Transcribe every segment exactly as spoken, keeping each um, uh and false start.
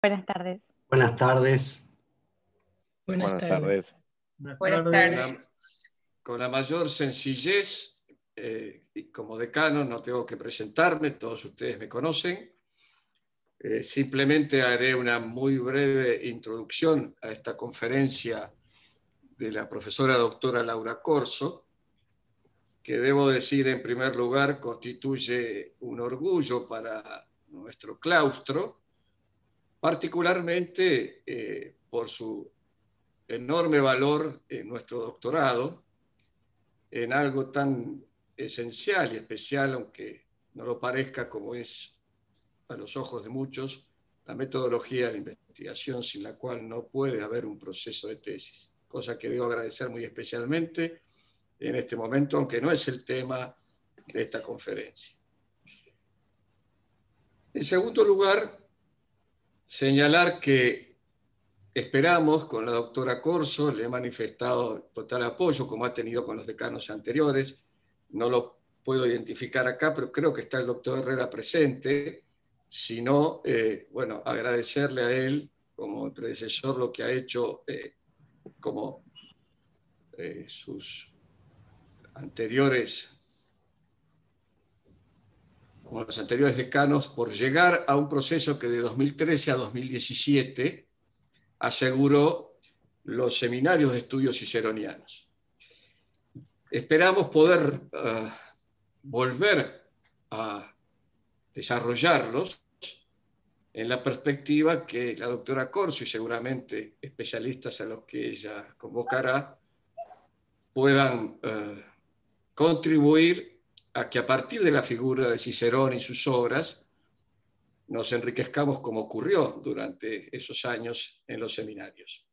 Buenas tardes. Buenas tardes. Buenas, Buenas tardes. tardes. Buenas Buenas tardes. tardes. Con la mayor sencillez, eh, y como decano no tengo que presentarme, todos ustedes me conocen. Eh, simplemente haré una muy breve introducción a esta conferencia de la profesora doctora Laura Corso, que debo decir en primer lugar constituye un orgullo para nuestro claustro, particularmente eh, por su enorme valor en nuestro doctorado, en algo tan esencial y especial, aunque no lo parezca como es a los ojos de muchos, la metodología de la investigación, sin la cual no puede haber un proceso de tesis, cosa que debo agradecer muy especialmente en este momento, aunque no es el tema de esta conferencia. En segundo lugar, señalar que esperamos, con la doctora Corso, le he manifestado total apoyo, como ha tenido con los decanos anteriores, no lo puedo identificar acá, pero creo que está el doctor Herrera presente, si no, eh, bueno, agradecerle a él, como predecesor, lo que ha hecho eh, como eh, sus anteriores, como los anteriores decanos, por llegar a un proceso que de dos mil trece a dos mil diecisiete aseguró los seminarios de estudios ciceronianos. Esperamos poder uh, volver a desarrollarlos en la perspectiva que la doctora Corso y seguramente especialistas a los que ella convocará puedan uh, contribuir a que a partir de la figura de Cicerón y sus obras nos enriquezcamos como ocurrió durante esos años en los seminarios.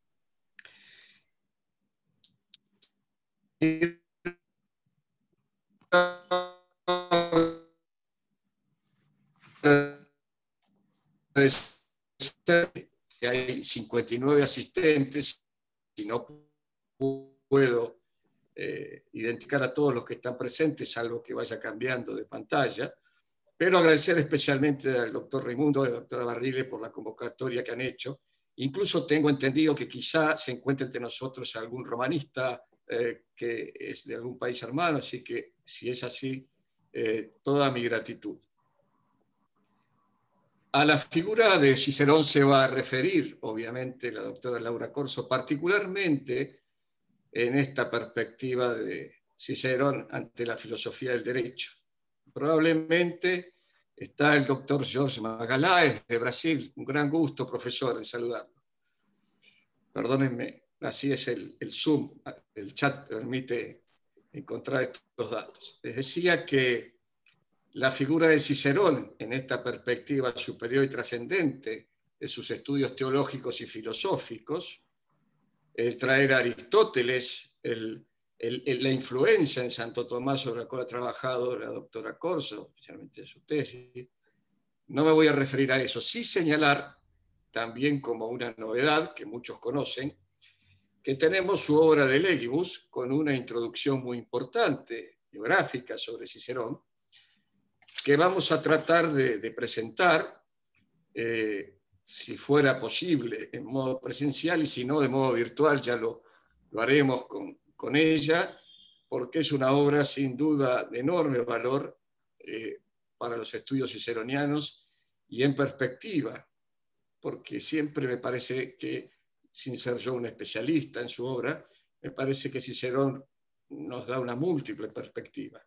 Que hay cincuenta y nueve asistentes y no puedo eh, identificar a todos los que están presentes, salvo que vaya cambiando de pantalla, pero agradecer especialmente al doctor Raimundo y a la doctora Barrile por la convocatoria que han hecho. Incluso tengo entendido que quizá se encuentre entre nosotros algún romanista eh, que es de algún país hermano, así que si es así, eh, toda mi gratitud. A la figura de Cicerón se va a referir, obviamente, la doctora Laura Corso, particularmente en esta perspectiva de Cicerón ante la filosofía del derecho. Probablemente está el doctor Jorge Magalhães de Brasil. Un gran gusto, profesor, en saludarlo. Perdónenme, así es el, el Zoom, el chat permite encontrar estos datos. Les decía que la figura de Cicerón en esta perspectiva superior y trascendente de sus estudios teológicos y filosóficos, el traer a Aristóteles, el, el, el, la influencia en Santo Tomás sobre la cual ha trabajado la doctora Corso, especialmente en su tesis, no me voy a referir a eso, sí señalar también como una novedad que muchos conocen, que tenemos su obra de Legibus con una introducción muy importante, biográfica sobre Cicerón, que vamos a tratar de, de presentar, eh, si fuera posible, en modo presencial, y si no, de modo virtual, ya lo, lo haremos con, con ella, porque es una obra sin duda de enorme valor eh, para los estudios ciceronianos y en perspectiva, porque siempre me parece que, sin ser yo un especialista en su obra, me parece que Cicerón nos da una múltiple perspectiva.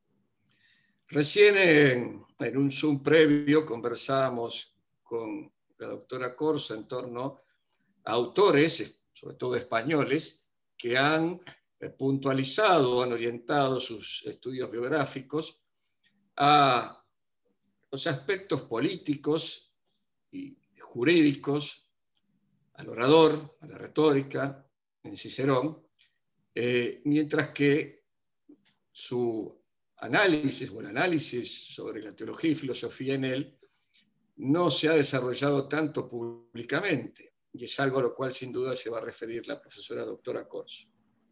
Recién en, en un Zoom previo conversábamos con la doctora Corso en torno a autores, sobre todo españoles, que han puntualizado, han orientado sus estudios biográficos a los aspectos políticos y jurídicos, al orador, a la retórica, en Cicerón, eh, mientras que su análisis o el análisis sobre la teología y filosofía en él no se ha desarrollado tanto públicamente, y es algo a lo cual sin duda se va a referir la profesora doctora Corso.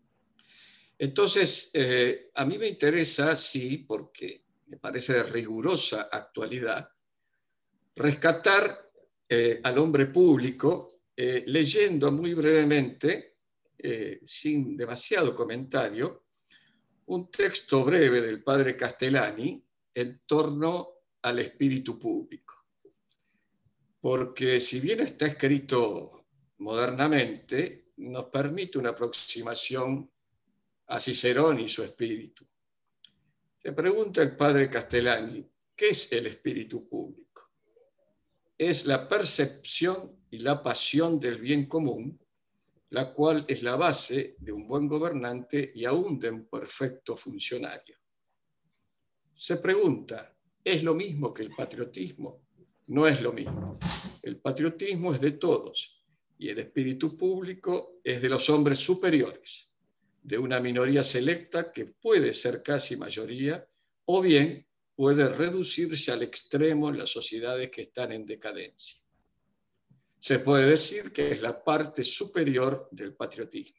Entonces, eh, a mí me interesa, sí, porque me parece de rigurosa actualidad, rescatar eh, al hombre público, eh, leyendo muy brevemente, eh, sin demasiado comentario, un texto breve del padre Castellani en torno al espíritu público. Porque si bien está escrito modernamente, nos permite una aproximación a Cicerón y su espíritu. Se pregunta el padre Castellani, ¿qué es el espíritu público? Es la percepción y la pasión del bien común, la cual es la base de un buen gobernante y aún de un perfecto funcionario. Se pregunta, ¿es lo mismo que el patriotismo? No es lo mismo. El patriotismo es de todos y el espíritu público es de los hombres superiores, de una minoría selecta que puede ser casi mayoría o bien puede reducirse al extremo en las sociedades que están en decadencia. Se puede decir que es la parte superior del patriotismo.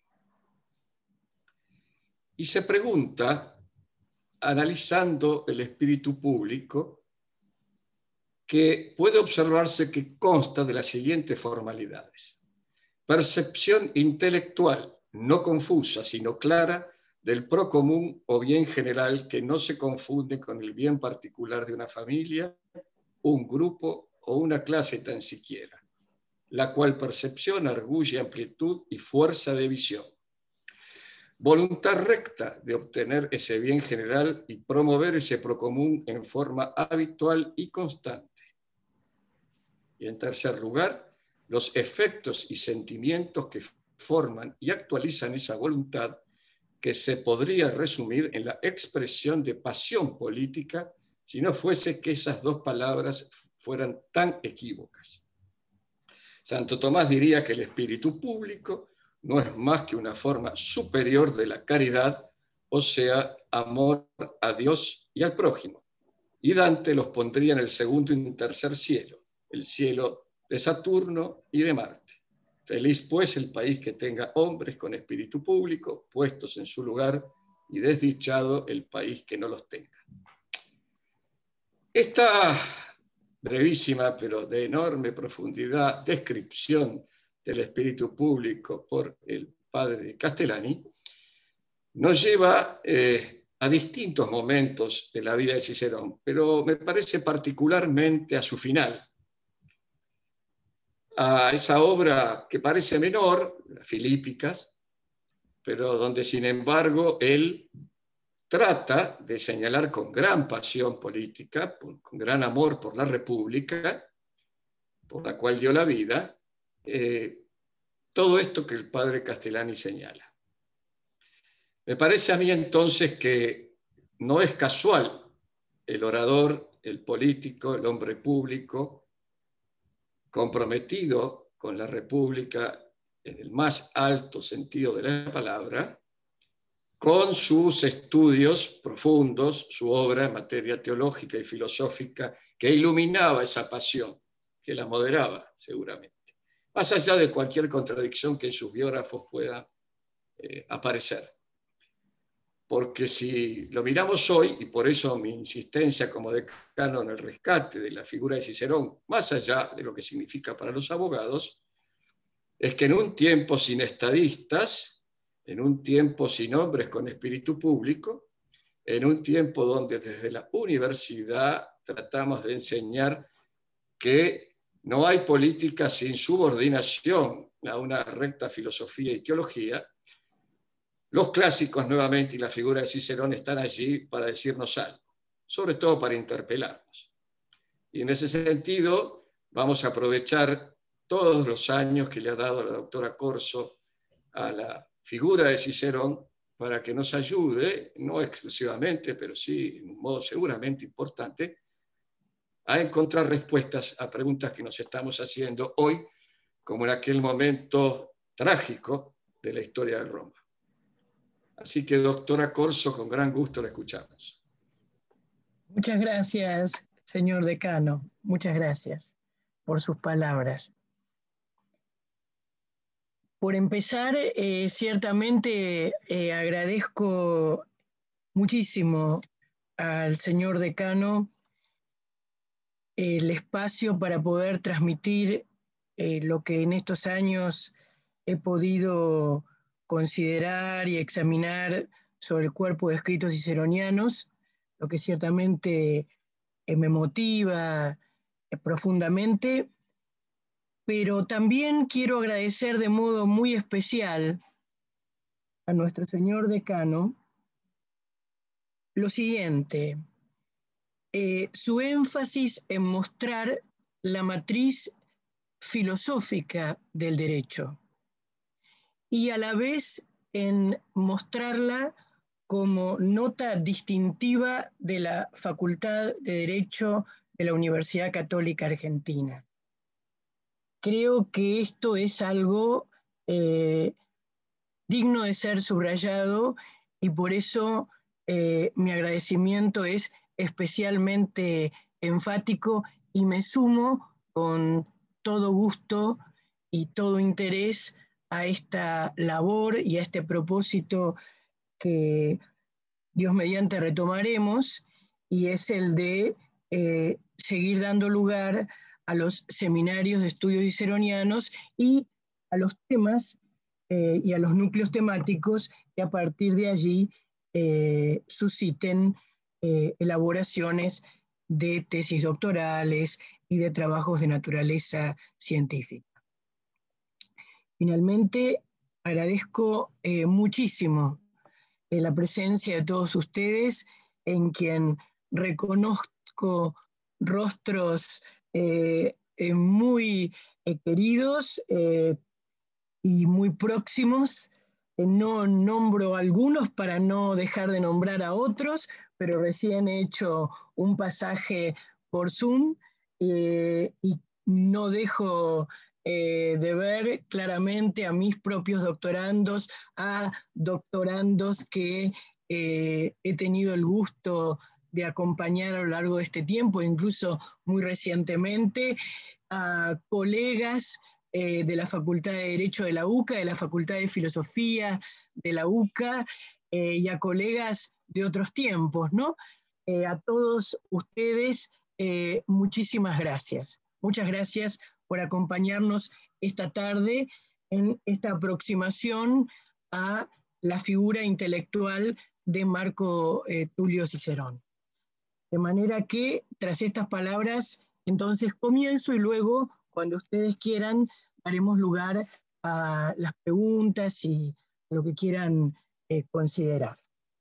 Y se pregunta, analizando el espíritu público, que puede observarse que consta de las siguientes formalidades. Percepción intelectual, no confusa, sino clara, del pro común o bien general que no se confunde con el bien particular de una familia, un grupo o una clase tan siquiera, la cual percepción arguye amplitud y fuerza de visión. Voluntad recta de obtener ese bien general y promover ese procomún en forma habitual y constante. Y en tercer lugar, los efectos y sentimientos que forman y actualizan esa voluntad que se podría resumir en la expresión de pasión política si no fuese que esas dos palabras fueran tan equívocas. Santo Tomás diría que el espíritu público no es más que una forma superior de la caridad, o sea, amor a Dios y al prójimo. Y Dante los pondría en el segundo y tercer cielo, el cielo de Saturno y de Marte. Feliz pues el país que tenga hombres con espíritu público puestos en su lugar y desdichado el país que no los tenga. Esta brevísima pero de enorme profundidad descripción del espíritu público por el padre Castellani nos lleva eh, a distintos momentos de la vida de Cicerón, pero me parece particularmente a su final, a esa obra que parece menor, las Filípicas, pero donde sin embargo él trata de señalar con gran pasión política, con gran amor por la República, por la cual dio la vida, eh, todo esto que el padre Castellani señala. Me parece a mí entonces que no es casual el orador, el político, el hombre público, comprometido con la República en el más alto sentido de la palabra, con sus estudios profundos, su obra en materia teológica y filosófica, que iluminaba esa pasión, que la moderaba seguramente, más allá de cualquier contradicción que en sus biógrafos pueda eh, aparecer. Porque si lo miramos hoy, y por eso mi insistencia como decano en el rescate de la figura de Cicerón, más allá de lo que significa para los abogados, es que en un tiempo sin estadistas, en un tiempo sin hombres con espíritu público, en un tiempo donde desde la universidad tratamos de enseñar que no hay política sin subordinación a una recta filosofía y teología, los clásicos nuevamente y la figura de Cicerón están allí para decirnos algo, sobre todo para interpelarnos. Y en ese sentido vamos a aprovechar todos los años que le ha dado la doctora Corso a la figura de Cicerón para que nos ayude, no exclusivamente, pero sí en un modo seguramente importante, a encontrar respuestas a preguntas que nos estamos haciendo hoy, como en aquel momento trágico de la historia de Roma. Así que, doctora Corso, con gran gusto la escuchamos. Muchas gracias, señor decano. Muchas gracias por sus palabras. Por empezar, eh, ciertamente eh, agradezco muchísimo al señor decano el espacio para poder transmitir eh, lo que en estos años he podido considerar y examinar sobre el cuerpo de escritos ciceronianos, lo que ciertamente eh, me motiva eh, profundamente, pero también quiero agradecer de modo muy especial a nuestro señor decano lo siguiente, eh, su énfasis en mostrar la matriz filosófica del derecho y a la vez en mostrarla como nota distintiva de la Facultad de Derecho de la Universidad Católica Argentina. Creo que esto es algo eh, digno de ser subrayado y por eso eh, mi agradecimiento es especialmente enfático y me sumo con todo gusto y todo interés a esta labor y a este propósito que Dios mediante retomaremos, y es el de eh, seguir dando lugar a los seminarios de estudios ciceronianos y a los temas eh, y a los núcleos temáticos que a partir de allí eh, susciten eh, elaboraciones de tesis doctorales y de trabajos de naturaleza científica. Finalmente, agradezco eh, muchísimo eh, la presencia de todos ustedes, en quien reconozco rostros eh, eh, muy eh, queridos eh, y muy próximos. Eh, no nombro algunos para no dejar de nombrar a otros, pero recién he hecho un pasaje por Zoom eh, y no dejo eh, de ver claramente a mis propios doctorandos, a doctorandos que eh, he tenido el gusto de acompañar a lo largo de este tiempo, incluso muy recientemente, a colegas eh, de la Facultad de Derecho de la UCA, de la Facultad de Filosofía de la UCA eh, y a colegas de otros tiempos, ¿no? Eh, a todos ustedes, eh, muchísimas gracias. Muchas gracias por acompañarnos esta tarde en esta aproximación a la figura intelectual de Marco eh, Tulio Cicerón. De manera que, tras estas palabras, entonces comienzo y luego, cuando ustedes quieran, daremos lugar a las preguntas y lo que quieran eh, considerar.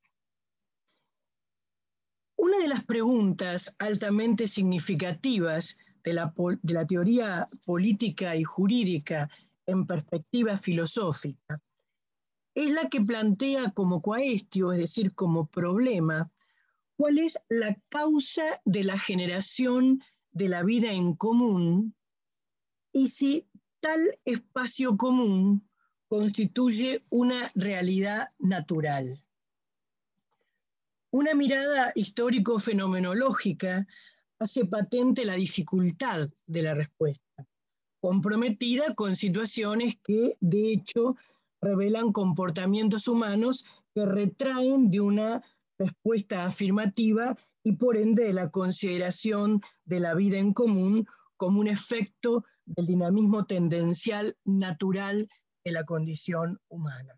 Una de las preguntas altamente significativas de la, de la teoría política y jurídica en perspectiva filosófica es la que plantea como quaestio, es decir, como problema, cuál es la causa de la generación de la vida en común y si tal espacio común constituye una realidad natural. Una mirada histórico-fenomenológica hace patente la dificultad de la respuesta, comprometida con situaciones que, de hecho, revelan comportamientos humanos que retraen de una respuesta afirmativa y por ende de la consideración de la vida en común como un efecto del dinamismo tendencial natural de la condición humana.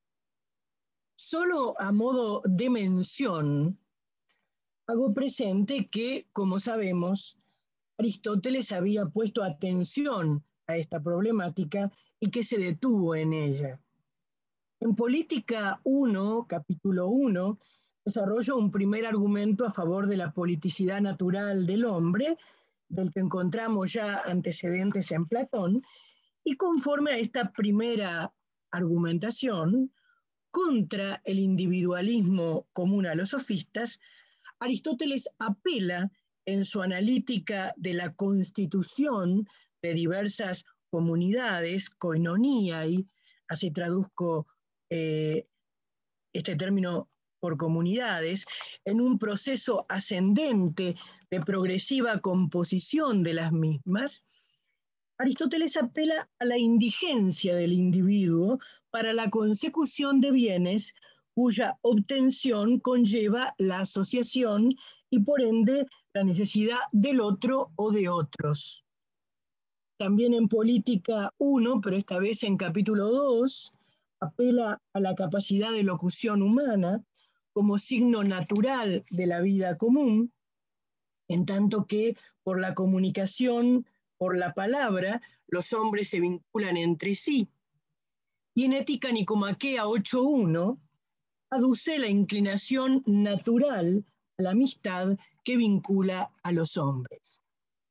Solo a modo de mención, hago presente que, como sabemos, Aristóteles había puesto atención a esta problemática y que se detuvo en ella. En Política uno, capítulo uno, desarrolla un primer argumento a favor de la politicidad natural del hombre, del que encontramos ya antecedentes en Platón, y conforme a esta primera argumentación, contra el individualismo común a los sofistas, Aristóteles apela en su analítica de la constitución de diversas comunidades, koinoniai, así traduzco eh, este término por comunidades, en un proceso ascendente de progresiva composición de las mismas. Aristóteles apela a la indigencia del individuo para la consecución de bienes cuya obtención conlleva la asociación y por ende la necesidad del otro o de otros. También en Política uno, pero esta vez en capítulo dos, apela a la capacidad de locución humana como signo natural de la vida común, en tanto que por la comunicación, por la palabra, los hombres se vinculan entre sí. Y en Ética Nicomaquea ocho punto uno aduce la inclinación natural a la amistad que vincula a los hombres.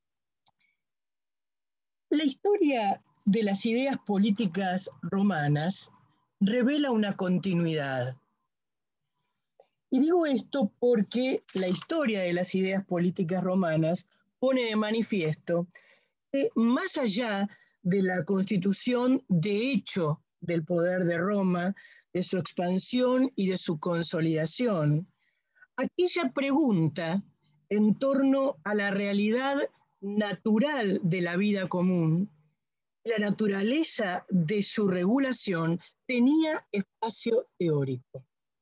La historia de las ideas políticas romanas revela una continuidad. Y digo esto porque la historia de las ideas políticas romanas pone de manifiesto que más allá de la constitución de hecho del poder de Roma, de su expansión y de su consolidación, aquella pregunta en torno a la realidad natural de la vida común, la naturaleza de su regulación tenía espacio teórico.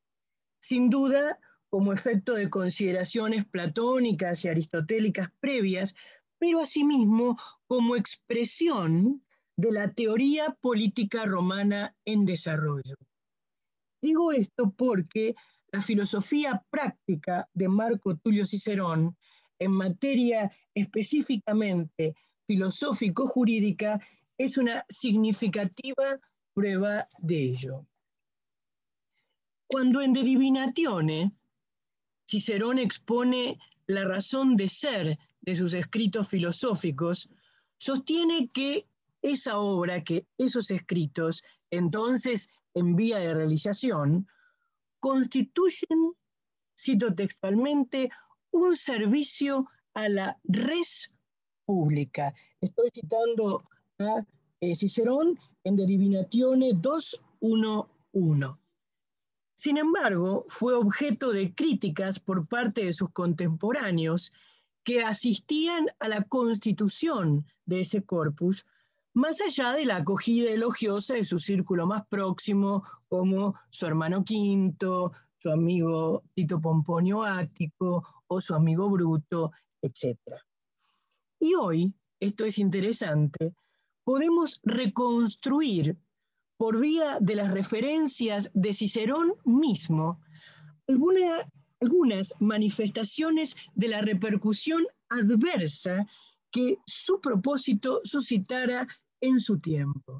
Sin duda, como efecto de consideraciones platónicas y aristotélicas previas, pero asimismo como expresión de la teoría política romana en desarrollo. Digo esto porque la filosofía práctica de Marco Tulio Cicerón, en materia específicamente filosófico-jurídica, es una significativa prueba de ello. Cuando en De Divinatione Cicerón expone la razón de ser de sus escritos filosóficos, sostiene que esa obra, que esos escritos, entonces en vía de realización, constituyen, cito textualmente, un servicio a la res pública. Estoy citando a eh, Cicerón en De Divinatione dos punto uno. Sin embargo, fue objeto de críticas por parte de sus contemporáneos que asistían a la constitución de ese corpus, más allá de la acogida elogiosa de su círculo más próximo, como su hermano Quinto, su amigo Tito Pomponio Ático o su amigo Bruto, etcétera. Y hoy, esto es interesante, podemos reconstruir por vía de las referencias de Cicerón mismo, alguna, algunas manifestaciones de la repercusión adversa que su propósito suscitara en su tiempo.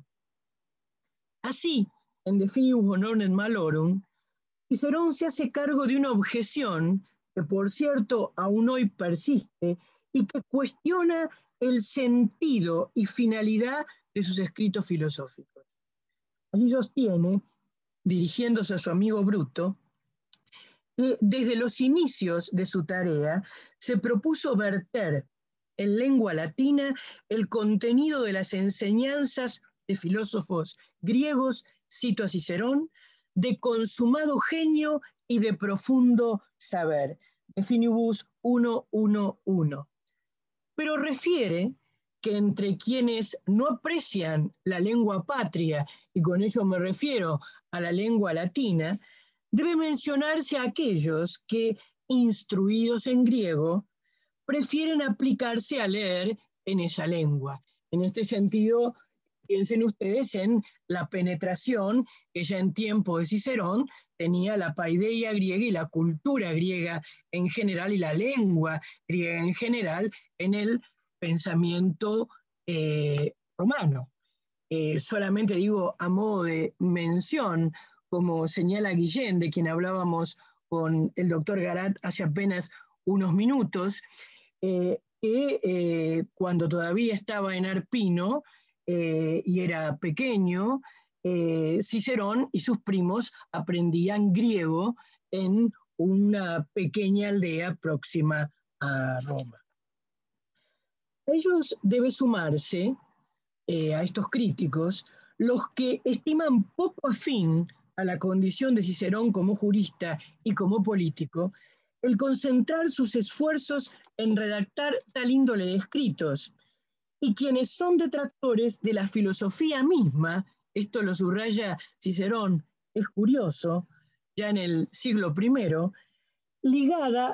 Así, en De Finibus Honorum Malorum, Cicerón se hace cargo de una objeción que, por cierto, aún hoy persiste y que cuestiona el sentido y finalidad de sus escritos filosóficos. Allí sostiene, dirigiéndose a su amigo Bruto, que desde los inicios de su tarea se propuso verter en lengua latina el contenido de las enseñanzas de filósofos griegos, cito a Cicerón, de consumado genio y de profundo saber, de Finibus uno punto uno. Pero refiere que entre quienes no aprecian la lengua patria, y con ello me refiero a la lengua latina, debe mencionarse a aquellos que, instruidos en griego, prefieren aplicarse a leer en esa lengua. En este sentido, piensen ustedes en la penetración que ya en tiempo de Cicerón tenía la paideia griega y la cultura griega en general y la lengua griega en general en el pensamiento eh, romano. Eh, solamente digo a modo de mención, como señala Guillén, de quien hablábamos con el doctor Garat hace apenas unos minutos, eh, que eh, cuando todavía estaba en Arpino eh, y era pequeño, eh, Cicerón y sus primos aprendían griego en una pequeña aldea próxima a Roma. A ellos debe sumarse, eh, a estos críticos, los que estiman poco afín a la condición de Cicerón como jurista y como político, el concentrar sus esfuerzos en redactar tal índole de escritos, y quienes son detractores de la filosofía misma, esto lo subraya Cicerón, es curioso, ya en el siglo primero, ligada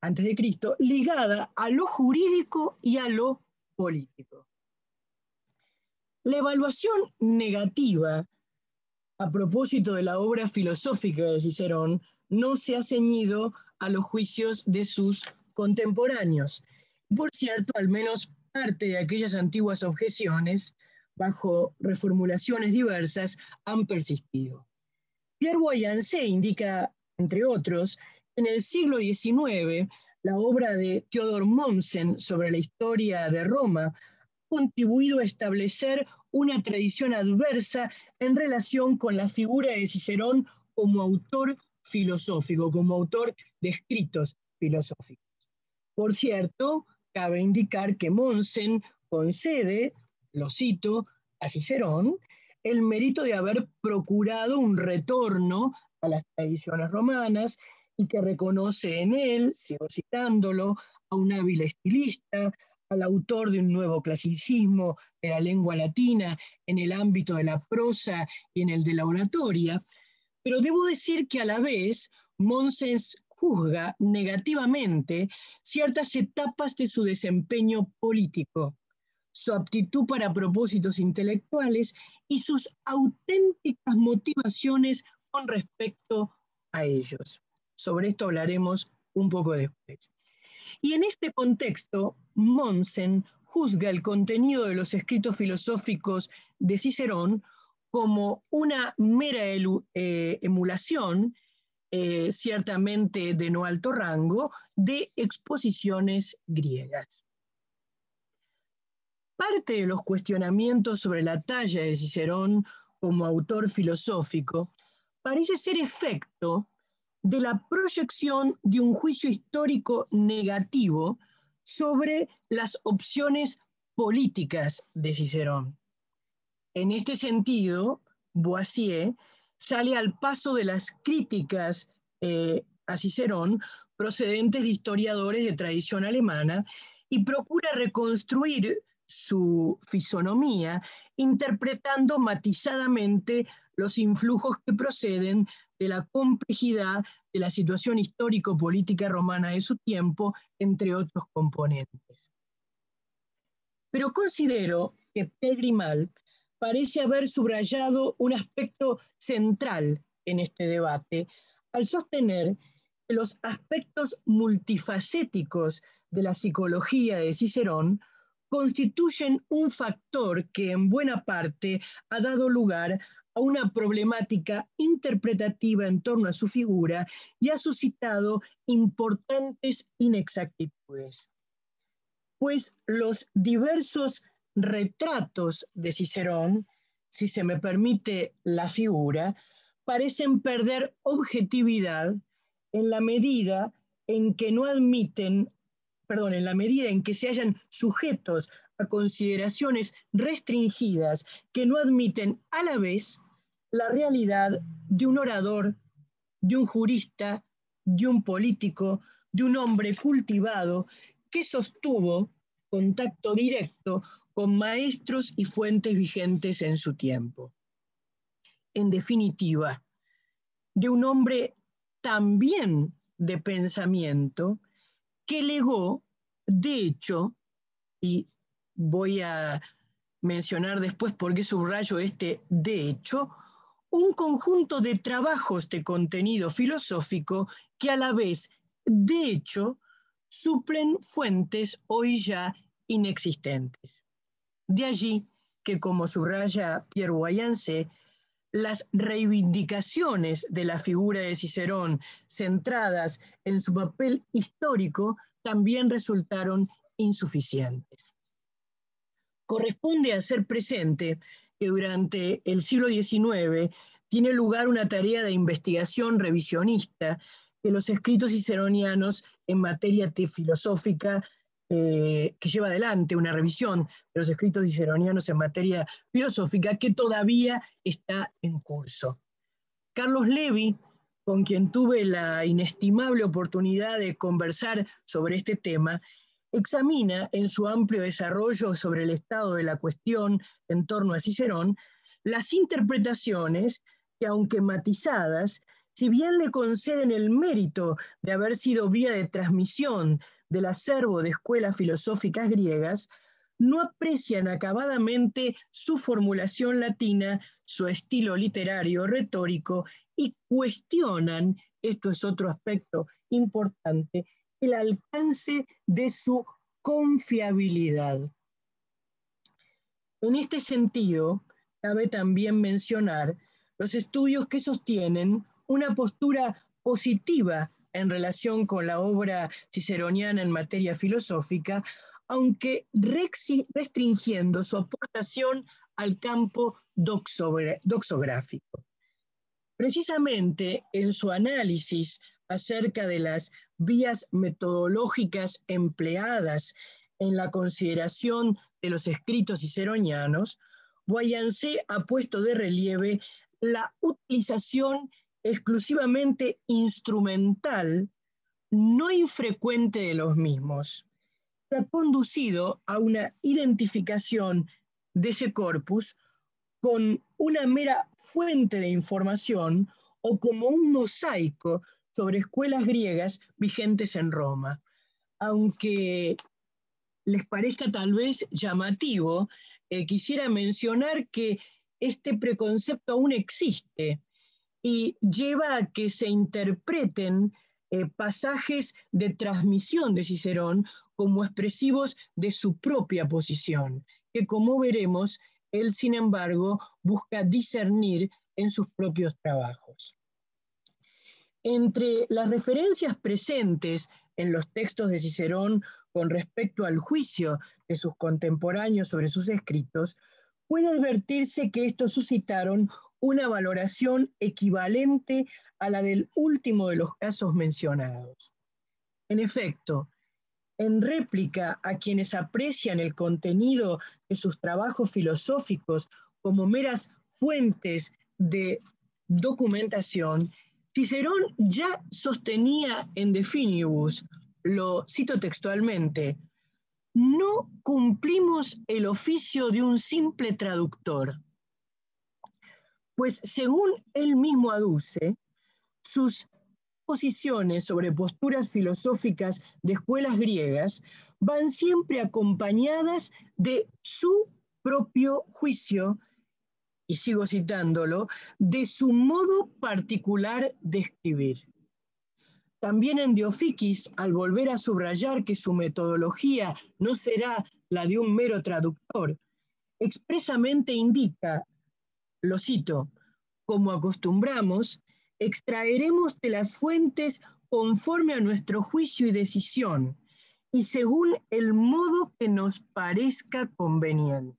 antes de Cristo, ligada a lo jurídico y a lo político. La evaluación negativa a propósito de la obra filosófica de Cicerón no se ha ceñido a los juicios de sus contemporáneos. Por cierto, al menos parte de aquellas antiguas objeciones, bajo reformulaciones diversas, han persistido. Pierre Boyancé indica, entre otros, en el siglo diecinueve, la obra de Theodor Mommsen sobre la historia de Roma ha contribuido a establecer una tradición adversa en relación con la figura de Cicerón como autor filosófico, como autor de escritos filosóficos. Por cierto, cabe indicar que Mommsen concede, lo cito, a Cicerón, el mérito de haber procurado un retorno a las tradiciones romanas y que reconoce en él, sigo citándolo, a un hábil estilista, al autor de un nuevo clasicismo de la lengua latina en el ámbito de la prosa y en el de la oratoria, pero debo decir que a la vez Mommsen juzga negativamente ciertas etapas de su desempeño político, su aptitud para propósitos intelectuales y sus auténticas motivaciones con respecto a ellos. Sobre esto hablaremos un poco después. Y en este contexto, Mommsen juzga el contenido de los escritos filosóficos de Cicerón como una mera eh, emulación, eh, ciertamente de no alto rango, de exposiciones griegas. Parte de los cuestionamientos sobre la talla de Cicerón como autor filosófico parece ser efecto de la proyección de un juicio histórico negativo sobre las opciones políticas de Cicerón. En este sentido, Boissier sale al paso de las críticas eh, a Cicerón procedentes de historiadores de tradición alemana y procura reconstruir su fisonomía interpretando matizadamente los influjos que proceden de la complejidad de la situación histórico-política romana de su tiempo, entre otros componentes. Pero considero que Pierre Grimald parece haber subrayado un aspecto central en este debate al sostener que los aspectos multifacéticos de la psicología de Cicerón constituyen un factor que en buena parte ha dado lugar a una problemática interpretativa en torno a su figura y ha suscitado importantes inexactitudes. Pues los diversos retratos de Cicerón, si se me permite la figura, parecen perder objetividad en la medida en que no admiten, perdón, en la medida en que se hallan sujetos a consideraciones restringidas que no admiten a la vez la realidad de un orador, de un jurista, de un político, de un hombre cultivado que sostuvo contacto directo con maestros y fuentes vigentes en su tiempo. En definitiva, de un hombre también de pensamiento que legó, de hecho, y voy a mencionar después por qué subrayo este de hecho, un conjunto de trabajos de contenido filosófico que a la vez, de hecho, suplen fuentes hoy ya inexistentes. De allí que, como subraya Pierre Boyancé, las reivindicaciones de la figura de Cicerón centradas en su papel histórico también resultaron insuficientes. Corresponde hacer presente que durante el siglo diecinueve tiene lugar una tarea de investigación revisionista de los escritos ciceronianos en materia filosófica, eh, que lleva adelante una revisión de los escritos ciceronianos en materia filosófica que todavía está en curso. Carlos Levi, con quien tuve la inestimable oportunidad de conversar sobre este tema, examina en su amplio desarrollo sobre el estado de la cuestión en torno a Cicerón las interpretaciones que, aunque matizadas, Si bien le conceden el mérito de haber sido vía de transmisión del acervo de escuelas filosóficas griegas, no aprecian acabadamente su formulación latina, su estilo literario, retórico, y cuestionan, esto es otro aspecto importante, el alcance de su confiabilidad. En este sentido, cabe también mencionar los estudios que sostienen una postura positiva en relación con la obra ciceroniana en materia filosófica, aunque restringiendo su aportación al campo doxográfico. Precisamente en su análisis acerca de las vías metodológicas empleadas en la consideración de los escritos ciceronianos, Boyancé ha puesto de relieve la utilización exclusivamente instrumental, no infrecuente de los mismos, que ha conducido a una identificación de ese corpus con una mera fuente de información o como un mosaico sobre escuelas griegas vigentes en Roma. Aunque les parezca tal vez llamativo, eh, quisiera mencionar que este preconcepto aún existe y lleva a que se interpreten eh, pasajes de transmisión de Cicerón como expresivos de su propia posición, que como veremos, él sin embargo busca discernir en sus propios trabajos. Entre las referencias presentes en los textos de Cicerón con respecto al juicio de sus contemporáneos sobre sus escritos, puede advertirse que estos suscitaron una valoración equivalente a la del último de los casos mencionados. En efecto, en réplica a quienes aprecian el contenido de sus trabajos filosóficos como meras fuentes de documentación, Cicerón ya sostenía en De Finibus, lo cito textualmente, no cumplimos el oficio de un simple traductor, pues según él mismo aduce, sus posiciones sobre posturas filosóficas de escuelas griegas van siempre acompañadas de su propio juicio, y sigo citándolo, de su modo particular de escribir. También en De Officiis, al volver a subrayar que su metodología no será la de un mero traductor, expresamente indica, lo cito, como acostumbramos, extraeremos de las fuentes conforme a nuestro juicio y decisión, y según el modo que nos parezca conveniente.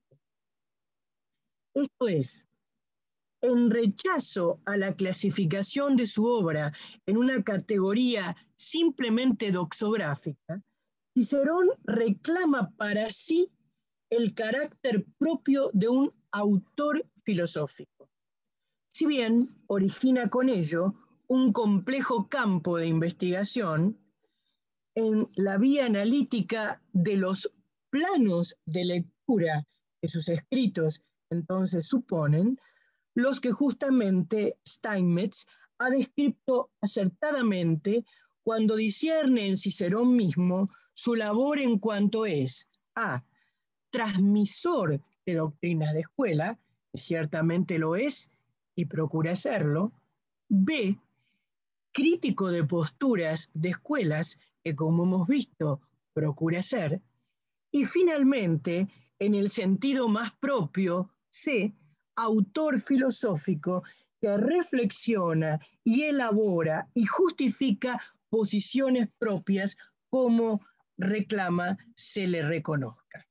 Esto es, en rechazo a la clasificación de su obra en una categoría simplemente doxográfica, Cicerón reclama para sí el carácter propio de un autor filosófico. Si bien origina con ello un complejo campo de investigación, en la vía analítica de los planos de lectura que sus escritos entonces suponen, los que justamente Steinmetz ha descrito acertadamente cuando discierne en Cicerón mismo su labor en cuanto es a. transmisor de doctrinas de escuela, que ciertamente lo es y procura serlo, b. crítico de posturas de escuelas, que como hemos visto procura ser, y finalmente, en el sentido más propio, c. autor filosófico que reflexiona y elabora y justifica posiciones propias como reclama se le reconozca.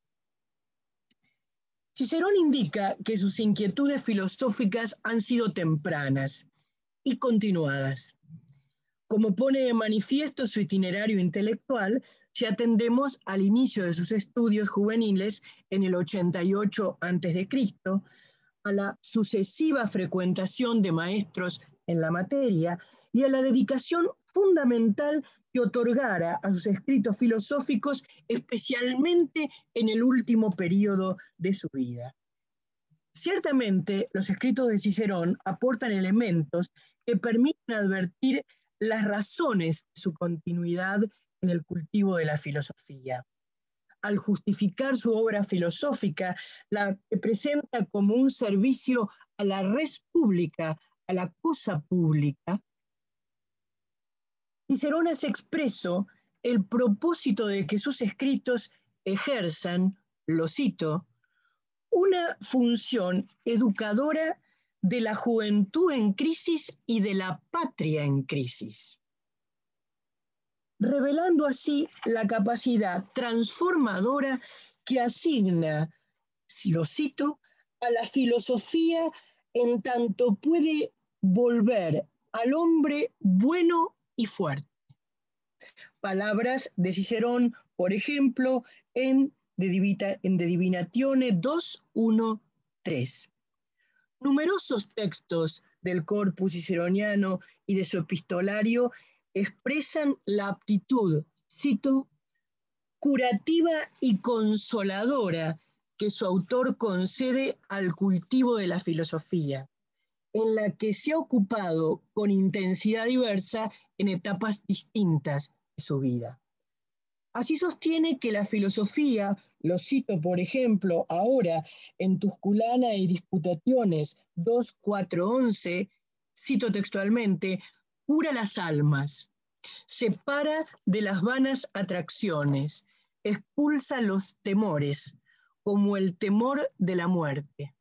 Cicerón indica que sus inquietudes filosóficas han sido tempranas y continuadas. Como pone de manifiesto su itinerario intelectual, si atendemos al inicio de sus estudios juveniles en el ochenta y ocho antes de Cristo, a la sucesiva frecuentación de maestros en la materia y a la dedicación fundamental que otorgara a sus escritos filosóficos, especialmente en el último periodo de su vida. Ciertamente, los escritos de Cicerón aportan elementos que permiten advertir las razones de su continuidad en el cultivo de la filosofía. Al justificar su obra filosófica, la presenta como un servicio a la res pública, a la cosa pública, Cicerón hace expreso el propósito de que sus escritos ejerzan, lo cito, una función educadora de la juventud en crisis y de la patria en crisis, revelando así la capacidad transformadora que asigna, si lo cito, a la filosofía en tanto puede volver al hombre bueno y fuerte. Palabras de Cicerón, por ejemplo, en De, Divita, en De Divinatione dos, uno, tres. Numerosos textos del corpus ciceroniano y de su epistolario expresan la aptitud, cito, curativa y consoladora que su autor concede al cultivo de la filosofía, en la que se ha ocupado con intensidad diversa en etapas distintas de su vida. Así sostiene que la filosofía, lo cito por ejemplo ahora en Tusculana y Disputaciones dos, cuatro, once, cito textualmente, cura las almas, separa de las vanas atracciones, expulsa los temores, como el temor de la muerte.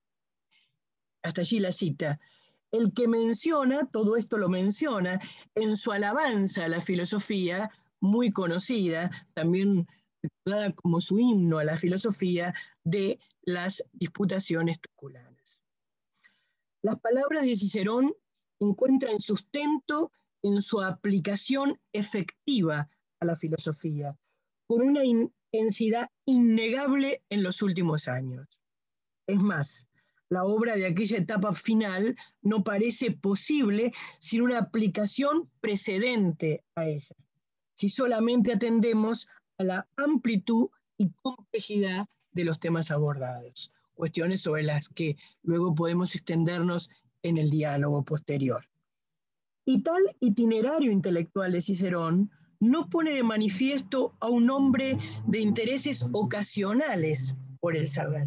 Hasta allí la cita. El que menciona, todo esto lo menciona, en su alabanza a la filosofía, muy conocida, también recordada como su himno a la filosofía, de las Disputaciones tusculanas. Las palabras de Cicerón encuentran sustento en su aplicación efectiva a la filosofía, con una intensidad innegable en los últimos años. Es más, la obra de aquella etapa final no parece posible sin una aplicación precedente a ella, si solamente atendemos a la amplitud y complejidad de los temas abordados, cuestiones sobre las que luego podemos extendernos en el diálogo posterior. Y tal itinerario intelectual de Cicerón no pone de manifiesto a un hombre de intereses ocasionales por el saber,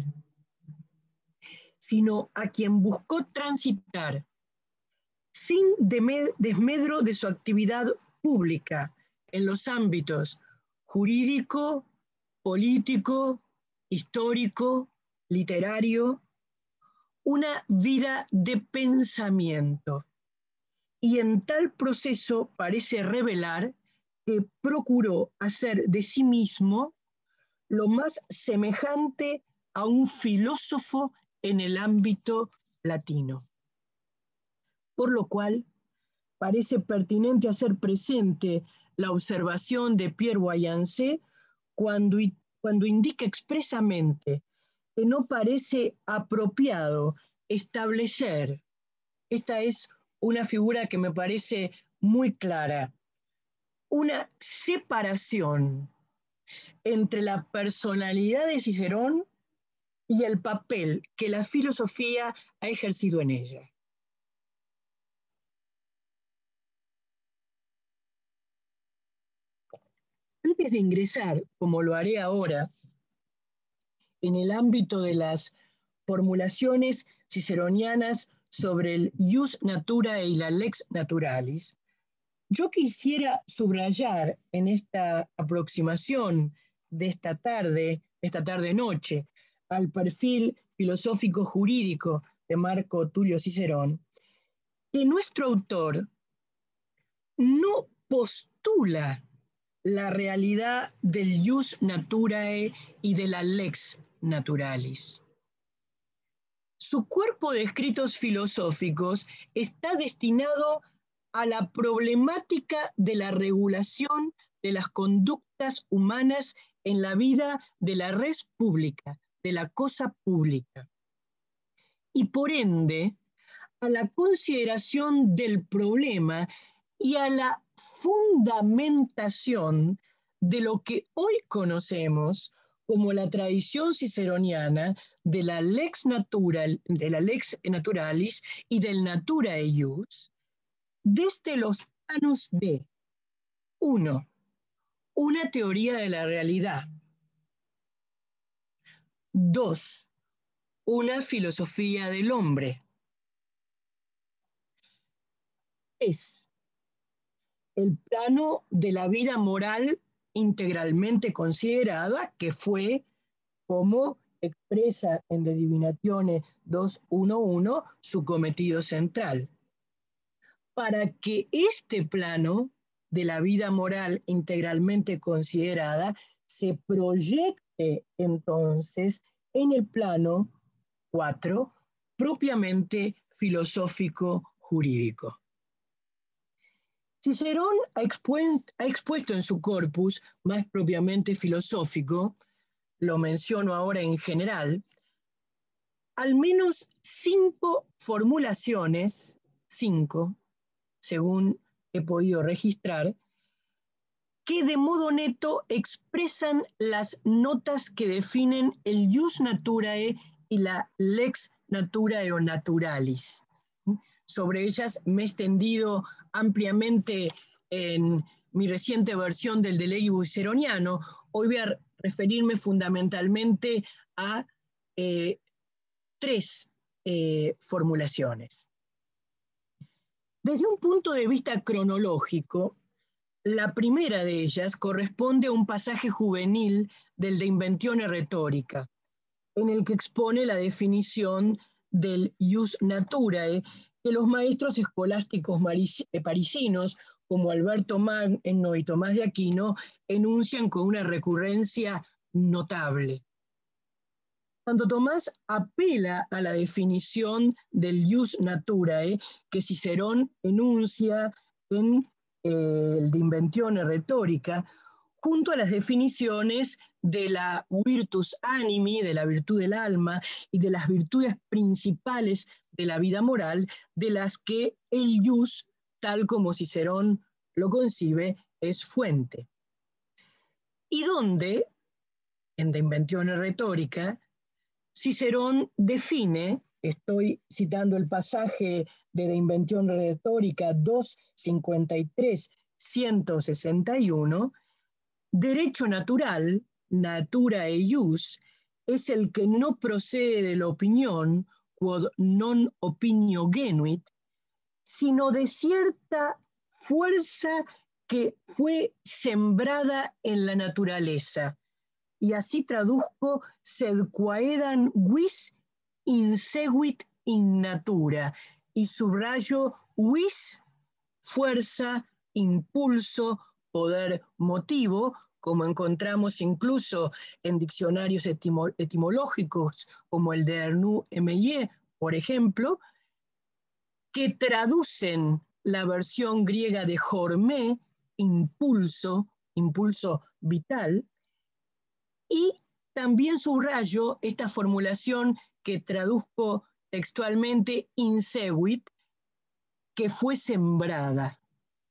sino a quien buscó transitar sin desmedro de su actividad pública en los ámbitos jurídico, político, histórico, literario, una vida de pensamiento. Y en tal proceso parece revelar que procuró hacer de sí mismo lo más semejante a un filósofo en el ámbito latino. Por lo cual, parece pertinente hacer presente la observación de Pierre Boyancé cuando, cuando indica expresamente que no parece apropiado establecer, esta es una figura que me parece muy clara, una separación entre la personalidad de Cicerón y el papel que la filosofía ha ejercido en ella. Antes de ingresar, como lo haré ahora, en el ámbito de las formulaciones ciceronianas sobre el ius naturae y la lex naturalis, yo quisiera subrayar en esta aproximación de esta tarde, esta tarde-noche, al perfil filosófico jurídico de Marco Tulio Cicerón, que nuestro autor no postula la realidad del ius naturae y de la lex naturalis. Su cuerpo de escritos filosóficos está destinado a la problemática de la regulación de las conductas humanas en la vida de la res pública, de la cosa pública. Y por ende, a la consideración del problema y a la fundamentación de lo que hoy conocemos como la tradición ciceroniana de la lex natural, de la lex naturalis y del natura eius, desde los planos de, uno, una teoría de la realidad, dos, una filosofía del hombre, tres, el plano de la vida moral integralmente considerada, que fue como expresa en De Divinatione dos punto uno su cometido central. Para que este plano de la vida moral integralmente considerada se proyecte entonces en el plano cuatro, propiamente filosófico jurídico. Cicerón ha expuesto, ha expuesto en su corpus, más propiamente filosófico, lo menciono ahora en general, al menos cinco formulaciones, cinco, según he podido registrar, que de modo neto expresan las notas que definen el ius naturae y la lex naturae o naturalis. Sobre ellas me he extendido ampliamente en mi reciente versión del De Legibus Ciceroniano. Hoy voy a referirme fundamentalmente a eh, tres eh, formulaciones. Desde un punto de vista cronológico, la primera de ellas corresponde a un pasaje juvenil del De Inventione Rhetorica, en el que expone la definición del ius naturae que los maestros escolásticos parisinos, como Alberto Magno y Tomás de Aquino, enuncian con una recurrencia notable. Santo Tomás apela a la definición del ius naturae que Cicerón enuncia en eh, el De Inventione Rhetorica, junto a las definiciones de la virtus animi, de la virtud del alma, y de las virtudes principales de la vida moral, de las que el ius, tal como Cicerón lo concibe, es fuente. Y donde, en De Inventione Rhetorica, Cicerón define, estoy citando el pasaje de De Inventione Rhetorica dos cincuenta y tres a ciento sesenta y uno, derecho natural, natura e ius, es el que no procede de la opinión, quod non opinio genuit, sino de cierta fuerza que fue sembrada en la naturaleza. Y así traduzco, sed quaedam vis inseguit in natura, y subrayo vis, fuerza, impulso, poder, motivo, como encontramos incluso en diccionarios etimo etimológicos como el de Ernoult Meillet, por ejemplo, que traducen la versión griega de hormé, impulso, impulso vital, y también subrayo esta formulación que traduzco textualmente inseguit, que fue sembrada.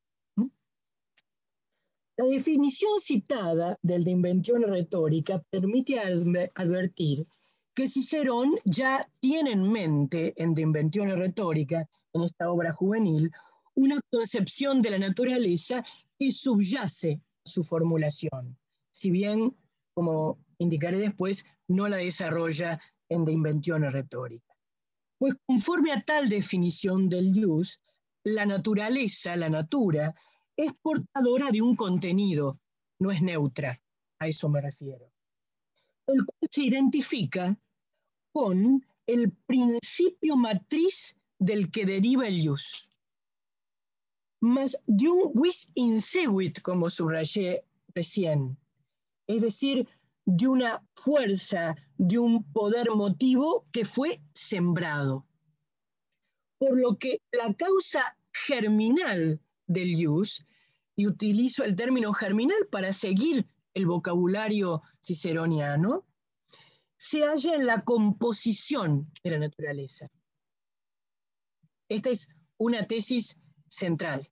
La definición citada del De Inventione Rhetorica permite advertir que Cicerón ya tiene en mente en De Inventione Rhetorica, en esta obra juvenil, una concepción de la naturaleza que subyace a su formulación, si bien, como indicaré después, no la desarrolla en De Inventione Rhetorica. Pues conforme a tal definición del ius, la naturaleza, la natura, es portadora de un contenido, no es neutra, a eso me refiero, el cual se identifica con el principio matriz del que deriva el ius, más de un vis inseguit, como subrayé recién, es decir, de una fuerza, de un poder motivo que fue sembrado. Por lo que la causa germinal del ius, y utilizo el término germinal para seguir el vocabulario ciceroniano, se halla en la composición de la naturaleza. Esta es una tesis central.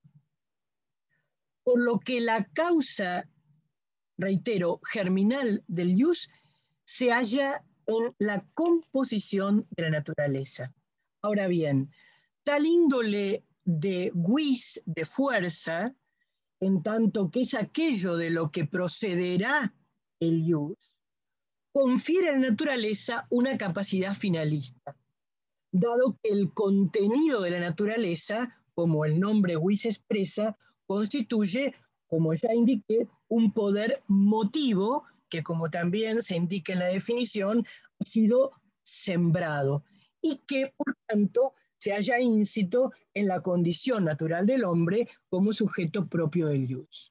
Por lo que la causa, reitero, germinal del ius se halla en la composición de la naturaleza. Ahora bien, tal índole de vis, de fuerza, en tanto que es aquello de lo que procederá el ius, confiere a la naturaleza una capacidad finalista, dado que el contenido de la naturaleza, como el nombre vis expresa, constituye, como ya indiqué, un poder motivo que, como también se indica en la definición, ha sido sembrado y que, por tanto, se halla íncito en la condición natural del hombre como sujeto propio del ius.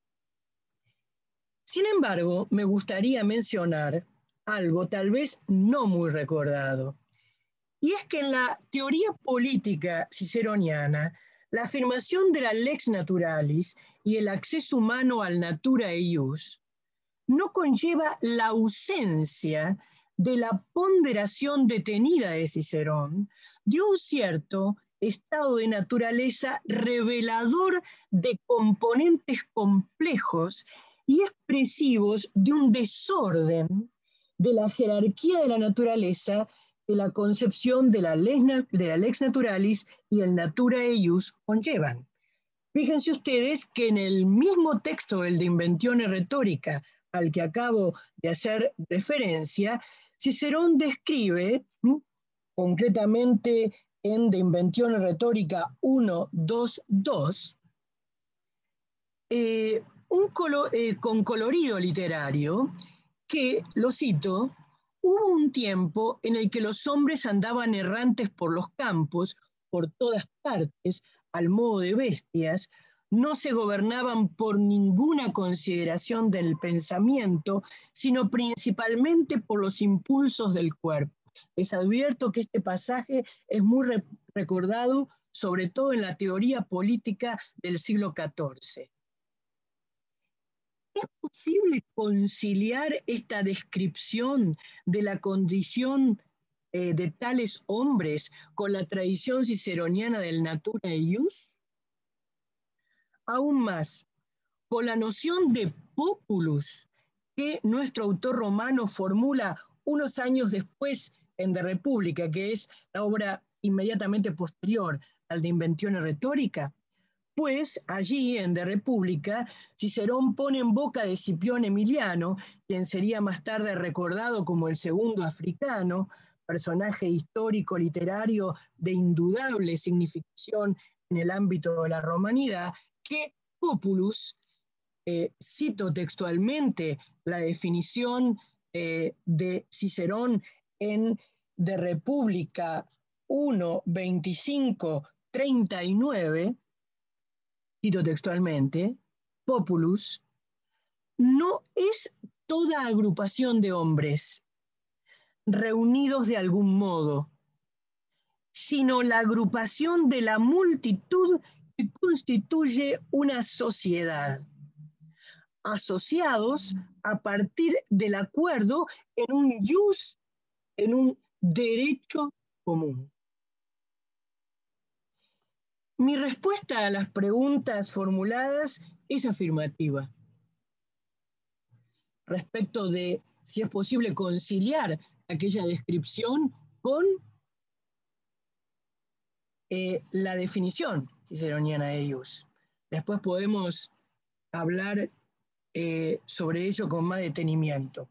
Sin embargo, me gustaría mencionar algo tal vez no muy recordado, y es que en la teoría política ciceroniana, la afirmación de la lex naturalis y el acceso humano al natura eius no conlleva la ausencia de la ponderación detenida de Cicerón de un cierto estado de naturaleza revelador de componentes complejos y expresivos de un desorden de la jerarquía de la naturaleza, de la concepción de la lex, de la lex naturalis y el natura eius conllevan. Fíjense ustedes que en el mismo texto del de Inventione Retórica al que acabo de hacer referencia, Cicerón describe, ¿m? concretamente en De Inventione Retórica uno punto dos punto dos, eh, un colo eh, con colorido literario que, lo cito, hubo un tiempo en el que los hombres andaban errantes por los campos, por todas partes, al modo de bestias, no se gobernaban por ninguna consideración del pensamiento, sino principalmente por los impulsos del cuerpo. Les advierto que este pasaje es muy re recordado, sobre todo en la teoría política del siglo catorce. ¿Es posible conciliar esta descripción de la condición eh, de tales hombres con la tradición ciceroniana del natura eius? Aún más, con la noción de populus que nuestro autor romano formula unos años después en De República, que es la obra inmediatamente posterior al de Inventione Retórica, pues allí en De República Cicerón pone en boca de Cipión Emiliano, quien sería más tarde recordado como el segundo africano, personaje histórico literario de indudable significación en el ámbito de la romanidad, que populus, eh, cito textualmente la definición eh, de Cicerón en De República uno, veinticinco, treinta y nueve, cito textualmente, populus no es toda agrupación de hombres reunidos de algún modo, sino la agrupación de la multitud que constituye una sociedad, asociados a partir del acuerdo en un ius, en un derecho común. Mi respuesta a las preguntas formuladas es afirmativa. Respecto de si es posible conciliar aquella descripción con eh, la definición ciceroniana de eius. Después podemos hablar eh, sobre ello con más detenimiento.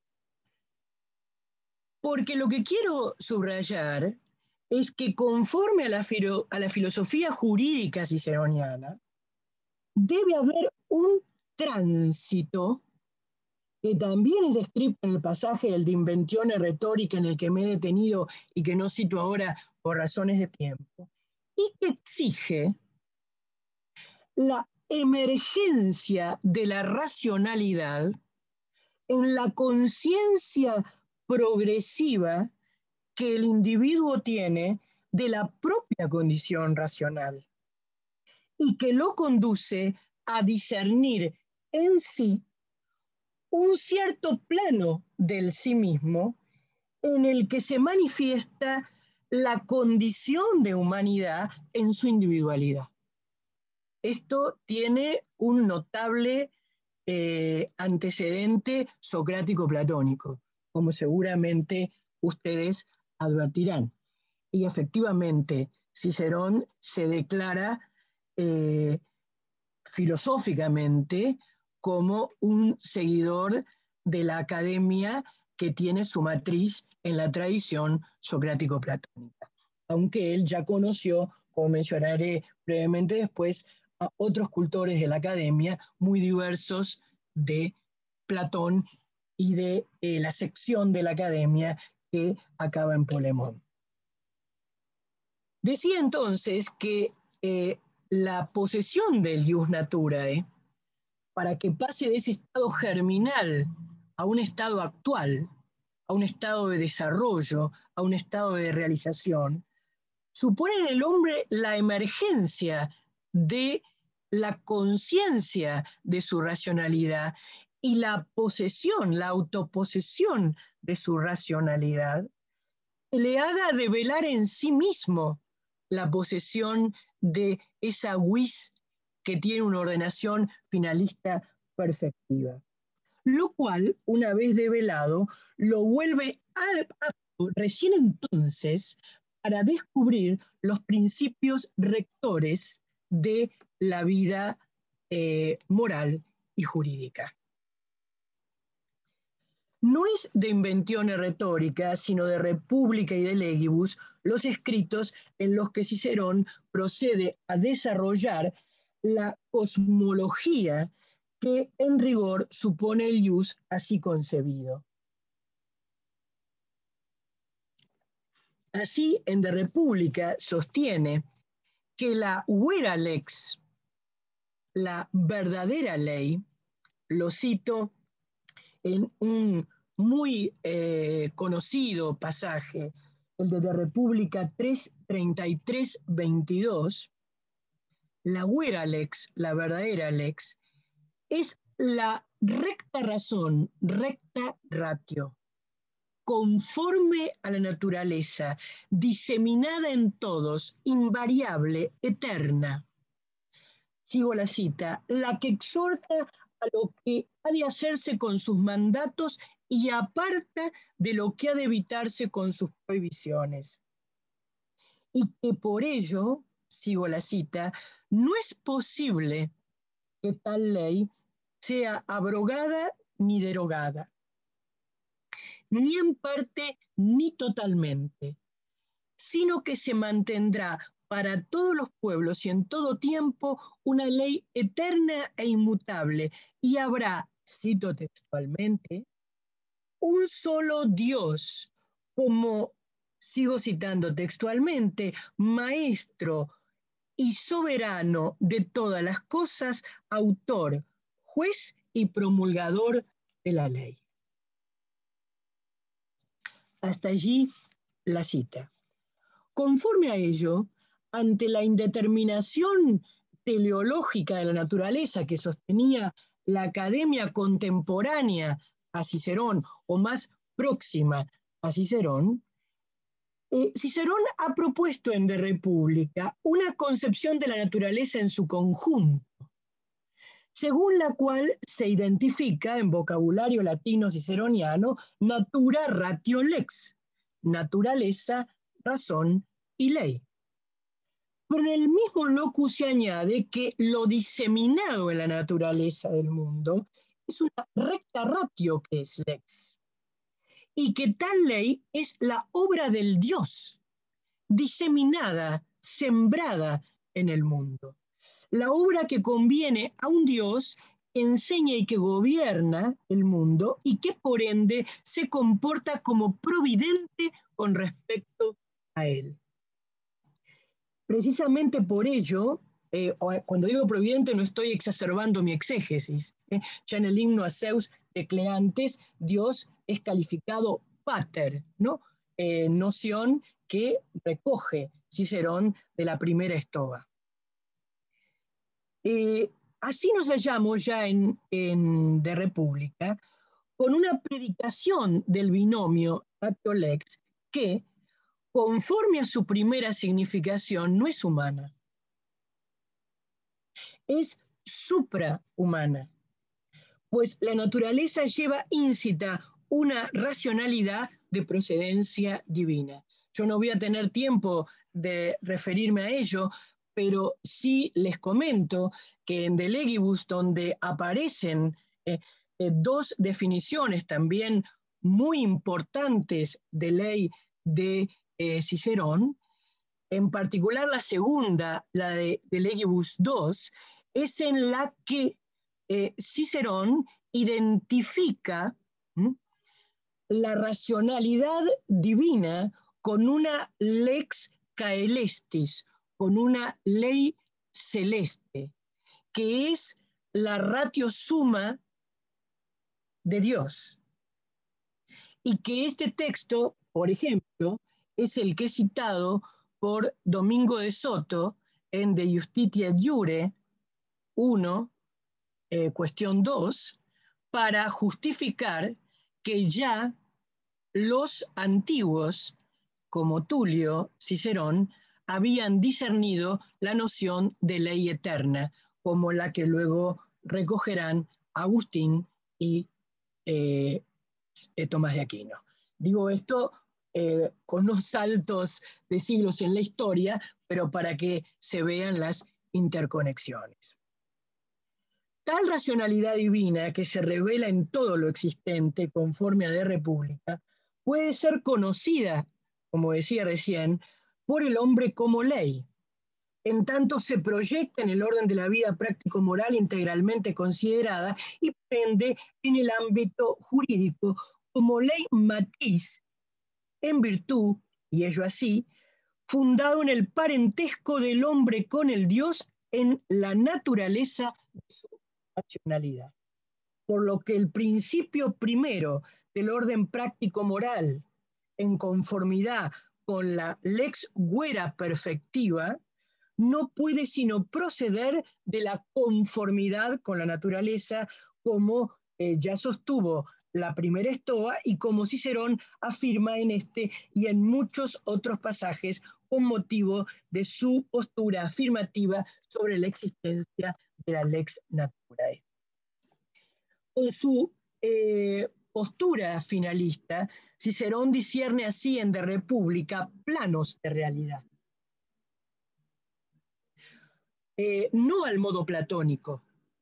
Porque lo que quiero subrayar es que conforme a la, filo, a la filosofía jurídica ciceroniana, debe haber un tránsito que también es descrito en el pasaje del de Inventione Retórica en el que me he detenido y que no cito ahora por razones de tiempo, y que exige la emergencia de la racionalidad en la conciencia progresiva que el individuo tiene de la propia condición racional y que lo conduce a discernir en sí un cierto plano del sí mismo en el que se manifiesta la condición de humanidad en su individualidad. Esto tiene un notable eh, antecedente socrático-platónico, como seguramente ustedes advertirán. Y efectivamente, Cicerón se declara eh, filosóficamente como un seguidor de la academia que tiene su matriz en la tradición socrático-platónica, aunque él ya conoció, como mencionaré brevemente después, a otros cultores de la academia muy diversos de Platón y de eh, la sección de la academia que acaba en Polemón. Decía entonces que eh, la posesión del ius naturae, para que pase de ese estado germinal a un estado actual, a un estado de desarrollo, a un estado de realización, supone en el hombre la emergencia de la conciencia de su racionalidad y la posesión, la autoposesión de su racionalidad, que le haga develar en sí mismo la posesión de esa vis que tiene una ordenación finalista perfectiva. Lo cual, una vez develado, lo vuelve apto recién entonces para descubrir los principios rectores de la vida eh, moral y jurídica. No es de Inventione retórica, sino de República y de Legibus, los escritos en los que Cicerón procede a desarrollar la cosmología que en rigor supone el ius así concebido. Así, en De República sostiene que la vera lex, la verdadera ley, lo cito en un muy eh, conocido pasaje, el de De República tres, treinta y tres, veintidós, la vera lex, la verdadera lex, es la recta razón, recta ratio, conforme a la naturaleza, diseminada en todos, invariable, eterna. Sigo la cita, la que exhorta a lo que ha de hacerse con sus mandatos y aparta de lo que ha de evitarse con sus prohibiciones. Y que por ello, sigo la cita, no es posible que tal ley sea abrogada ni derogada, ni en parte ni totalmente, sino que se mantendrá para todos los pueblos y en todo tiempo una ley eterna e inmutable, y habrá, cito textualmente, un solo Dios, como, sigo citando textualmente, maestro y soberano de todas las cosas, autor, juez y promulgador de la ley. Hasta allí la cita. Conforme a ello, ante la indeterminación teleológica de la naturaleza que sostenía la academia contemporánea a Cicerón o más próxima a Cicerón, eh, Cicerón ha propuesto en De República una concepción de la naturaleza en su conjunto, según la cual se identifica en vocabulario latino ciceroniano natura ratio lex, naturaleza, razón y ley. Pero en el mismo locus se añade que lo diseminado en la naturaleza del mundo es una recta ratio que es lex, y que tal ley es la obra del Dios, diseminada, sembrada en el mundo. La obra que conviene a un Dios que enseña y que gobierna el mundo y que por ende se comporta como providente con respecto a él. Precisamente por ello, eh, cuando digo providente no estoy exacerbando mi exégesis. ¿eh? Ya en el himno a Zeus de Cleantes, Dios es calificado pater, ¿no? Eh, noción que recoge Cicerón de la primera estoba. Eh, así nos hallamos ya en, en De República con una predicación del binomio ratio lex que, conforme a su primera significación, no es humana, es suprahumana, pues la naturaleza lleva íncita una racionalidad de procedencia divina. Yo no voy a tener tiempo de referirme a ello, pero sí les comento que en De Legibus, donde aparecen eh, eh, dos definiciones también muy importantes de ley de eh, Cicerón, en particular la segunda, la de, de Legibus dos, es en la que eh, Cicerón identifica ¿m? la racionalidad divina con una lex caelestis, con una ley celeste, que es la ratio summa de Dios. Y que este texto, por ejemplo, es el que he citado por Domingo de Soto en De Justitia Jure uno, eh, cuestión dos, para justificar que ya los antiguos, como Tulio, Cicerón, habían discernido la noción de ley eterna, como la que luego recogerán Agustín y eh, Tomás de Aquino. Digo esto eh, con unos saltos de siglos en la historia, pero para que se vean las interconexiones. Tal racionalidad divina que se revela en todo lo existente conforme a De República puede ser conocida, como decía recién, por el hombre como ley. En tanto se proyecta en el orden de la vida práctico-moral integralmente considerada y pende en el ámbito jurídico como ley matiz, en virtud, y ello así, fundado en el parentesco del hombre con el Dios en la naturaleza de su racionalidad. Por lo que el principio primero del orden práctico-moral, en conformidad con la lex vera perfectiva, no puede sino proceder de la conformidad con la naturaleza, como eh, ya sostuvo la primera estoa y como Cicerón afirma en este y en muchos otros pasajes con motivo de su postura afirmativa sobre la existencia de la lex naturae. Con su eh, postura finalista, Cicerón discierne así en De República planos de realidad. Eh, no al modo platónico,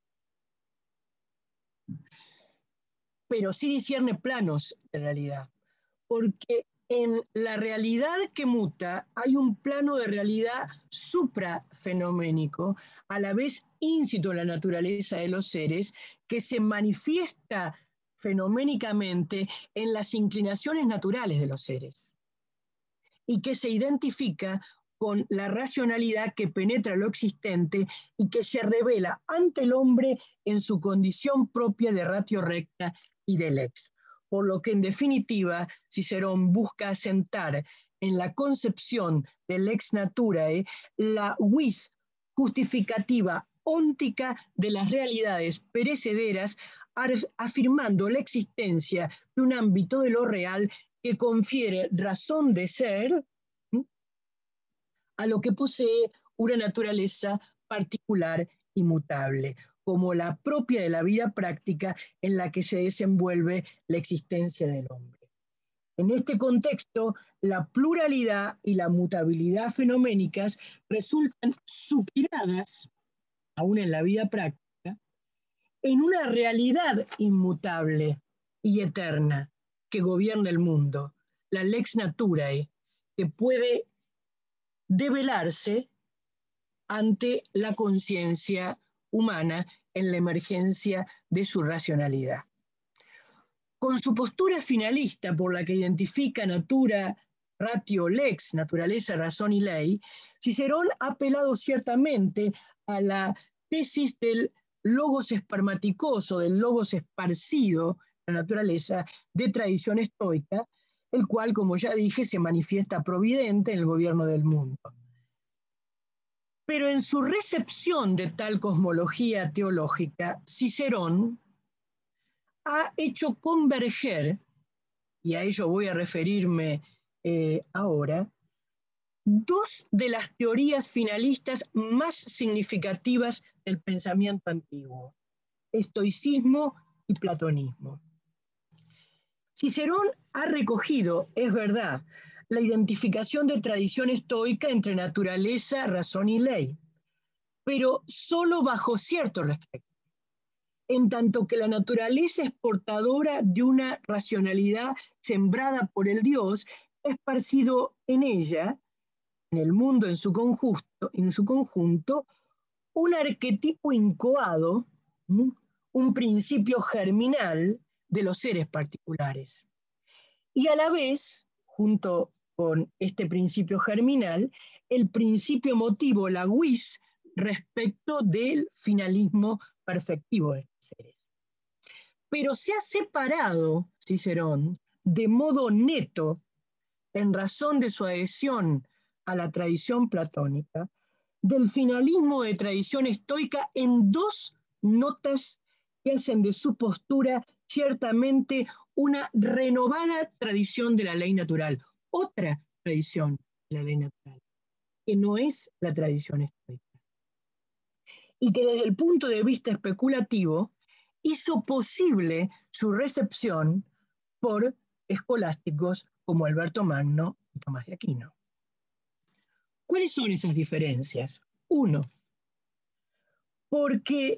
pero sí discierne planos de realidad, porque en la realidad que muta hay un plano de realidad suprafenoménico, a la vez íncito en la naturaleza de los seres, que se manifiesta fenoménicamente en las inclinaciones naturales de los seres y que se identifica con la racionalidad que penetra lo existente y que se revela ante el hombre en su condición propia de ratio recta y de lex. Por lo que en definitiva Cicerón busca asentar en la concepción del lex naturae la vis justificativa óntica de las realidades perecederas, afirmando la existencia de un ámbito de lo real que confiere razón de ser a lo que posee una naturaleza particular y mutable, como la propia de la vida práctica en la que se desenvuelve la existencia del hombre. En este contexto, la pluralidad y la mutabilidad fenoménicas resultan superadas, aún en la vida práctica, en una realidad inmutable y eterna que gobierna el mundo, la lex naturae, que puede develarse ante la conciencia humana en la emergencia de su racionalidad. Con su postura finalista por la que identifica natura, ratio, lex, naturaleza, razón y ley, Cicerón ha apelado ciertamente a la tesis del logos espermaticoso, del logos esparcido, la naturaleza, de tradición estoica, el cual, como ya dije, se manifiesta providente en el gobierno del mundo. Pero en su recepción de tal cosmología teológica, Cicerón ha hecho converger, y a ello voy a referirme eh, ahora, dos de las teorías finalistas más significativas del pensamiento antiguo, estoicismo y platonismo. Cicerón ha recogido, es verdad, la identificación de tradición estoica entre naturaleza, razón y ley, pero solo bajo cierto respeto, en tanto que la naturaleza es portadora de una racionalidad sembrada por el Dios, esparcido en ella, en el mundo en su conjunto, en su conjunto un arquetipo incoado, ¿m? un principio germinal de los seres particulares. Y a la vez, junto con este principio germinal, el principio motivo, la vis, respecto del finalismo perfectivo de estos seres. Pero se ha separado Cicerón de modo neto, en razón de su adhesión a la tradición platónica, del finalismo de tradición estoica en dos notas que hacen de su postura ciertamente una renovada tradición de la ley natural, otra tradición de la ley natural, que no es la tradición estoica. Y que desde el punto de vista especulativo hizo posible su recepción por escolásticos como Alberto Magno y Tomás de Aquino. ¿Cuáles son esas diferencias? Uno, porque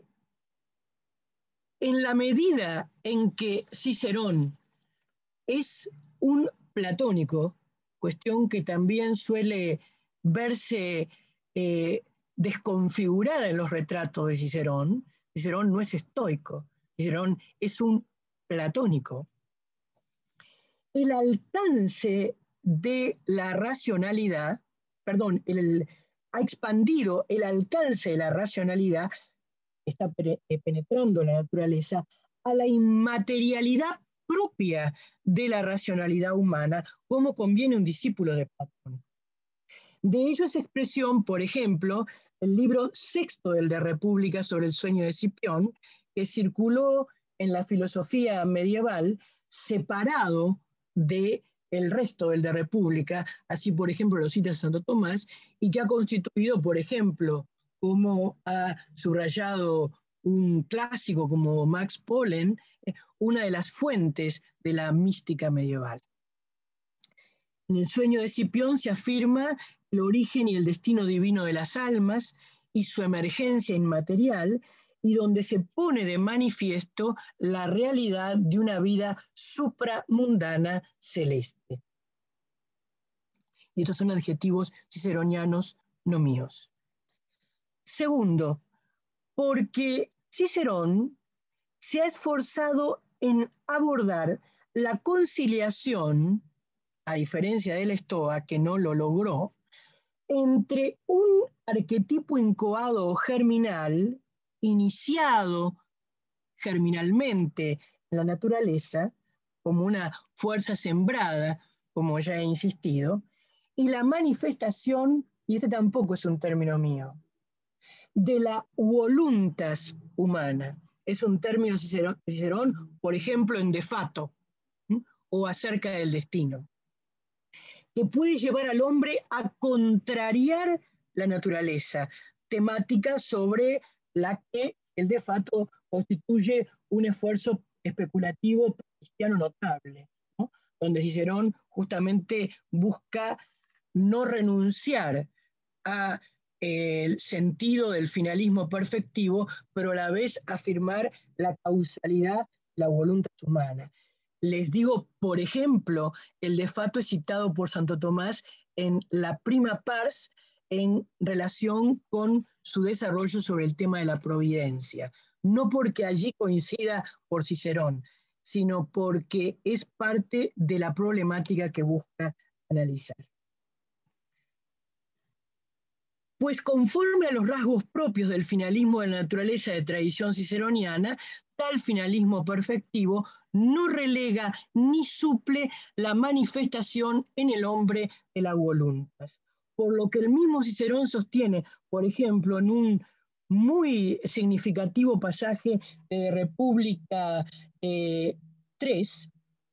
en la medida en que Cicerón es un platónico, cuestión que también suele verse eh, desconfigurada en los retratos de Cicerón, Cicerón no es estoico, Cicerón es un platónico. El alcance de la racionalidad, perdón, el, ha expandido el alcance de la racionalidad, está penetrando la naturaleza, a la inmaterialidad propia de la racionalidad humana, como conviene un discípulo de Platón. De ello es expresión, por ejemplo, el libro sexto del de República sobre el sueño de Cipión, que circuló en la filosofía medieval, separado del resto del de República, así por ejemplo lo cita Santo Tomás, y que ha constituido, por ejemplo, como ha subrayado un clásico como Max Pohlen, una de las fuentes de la mística medieval. En el sueño de Cipión se afirma el origen y el destino divino de las almas y su emergencia inmaterial, y donde se pone de manifiesto la realidad de una vida supramundana celeste. Y estos son adjetivos ciceronianos, no míos. Segundo, porque Cicerón se ha esforzado en abordar la conciliación, a diferencia del Estoa, que no lo logró, entre un arquetipo incoado o germinal, iniciado germinalmente en la naturaleza, como una fuerza sembrada, como ya he insistido, y la manifestación, y este tampoco es un término mío, de la voluntas humana. Es un término de Cicerón, Cicerón, por ejemplo, en De Fato, ¿sí? O acerca del destino, que puede llevar al hombre a contrariar la naturaleza, temática sobre la que el De Fato constituye un esfuerzo especulativo cristiano notable, ¿no? Donde Cicerón justamente busca no renunciar a el sentido del finalismo perfectivo, pero a la vez afirmar la causalidad, la voluntad humana. Les digo, por ejemplo, el De Fato es citado por Santo Tomás en la Prima Pars en relación con su desarrollo sobre el tema de la providencia. No porque allí coincida por Cicerón, sino porque es parte de la problemática que busca analizar. Pues conforme a los rasgos propios del finalismo de la naturaleza de tradición ciceroniana, tal finalismo perfectivo no relega ni suple la manifestación en el hombre de la voluntas. Por lo que el mismo Cicerón sostiene, por ejemplo, en un muy significativo pasaje de República eh, tres,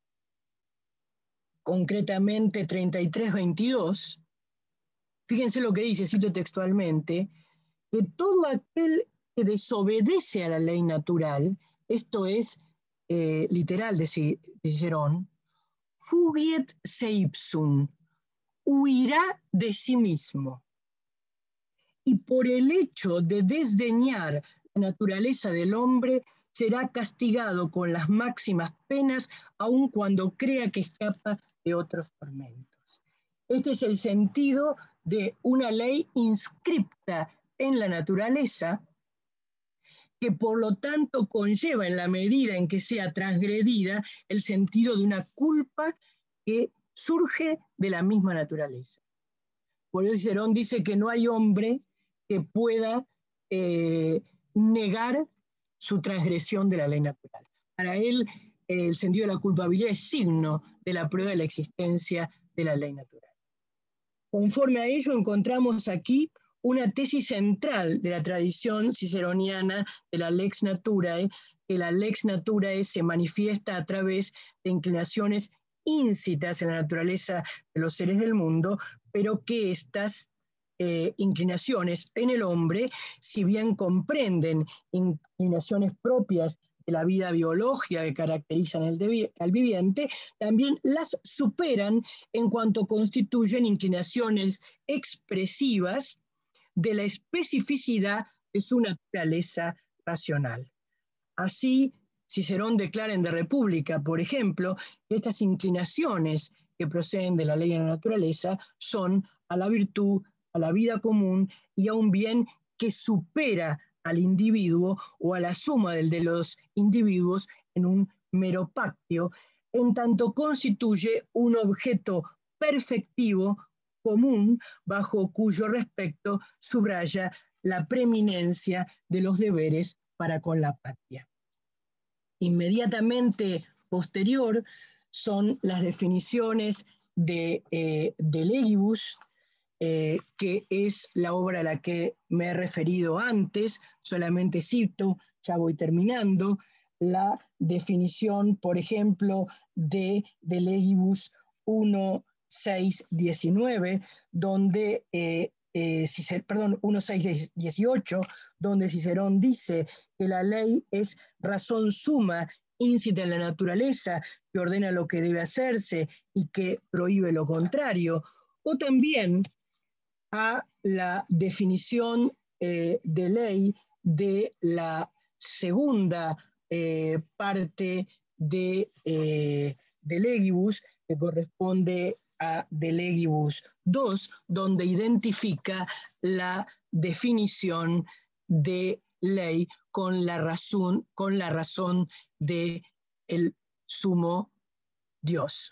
concretamente treinta y tres veintidós, fíjense lo que dice, cito textualmente, que todo aquel que desobedece a la ley natural, esto es eh, literal de Cicerón, fugiet se ipsum, huirá de sí mismo. Y por el hecho de desdeñar la naturaleza del hombre, será castigado con las máximas penas, aun cuando crea que escapa de otros tormentos. Este es el sentido de una ley inscripta en la naturaleza, que por lo tanto conlleva, en la medida en que sea transgredida, el sentido de una culpa que surge de la misma naturaleza. Por eso Cicerón dice que no hay hombre que pueda eh, negar su transgresión de la ley natural. Para él, eh, el sentido de la culpabilidad es signo de la prueba de la existencia de la ley natural. Conforme a ello, encontramos aquí una tesis central de la tradición ciceroniana de la lex naturae, que la lex naturae se manifiesta a través de inclinaciones íncitas en la naturaleza de los seres del mundo, pero que estas eh, inclinaciones en el hombre, si bien comprenden inclinaciones propias de la vida biológica que caracterizan el al viviente, también las superan en cuanto constituyen inclinaciones expresivas de la especificidad de su naturaleza racional. Así, Cicerón declara en De República, por ejemplo, que estas inclinaciones que proceden de la ley de la naturaleza son a la virtud, a la vida común y a un bien que supera al individuo o a la suma del de los individuos en un mero pactio, en tanto constituye un objeto perfectivo común bajo cuyo respecto subraya la preeminencia de los deberes para con la patria. Inmediatamente posterior son las definiciones de, eh, de Legibus, eh, que es la obra a la que me he referido antes. Solamente cito, ya voy terminando, la definición, por ejemplo, de, de Legibus uno seis diecinueve, donde eh, eh, Cicer, perdón, uno seis dieciocho, donde Cicerón dice que la ley es razón suma, íncita en la naturaleza, que ordena lo que debe hacerse y que prohíbe lo contrario. O también a la definición eh, de ley de la segunda eh, parte de, eh, de Legibus, que corresponde a De Legibus dos, donde identifica la definición de ley con la razón, con la razón de el sumo Dios.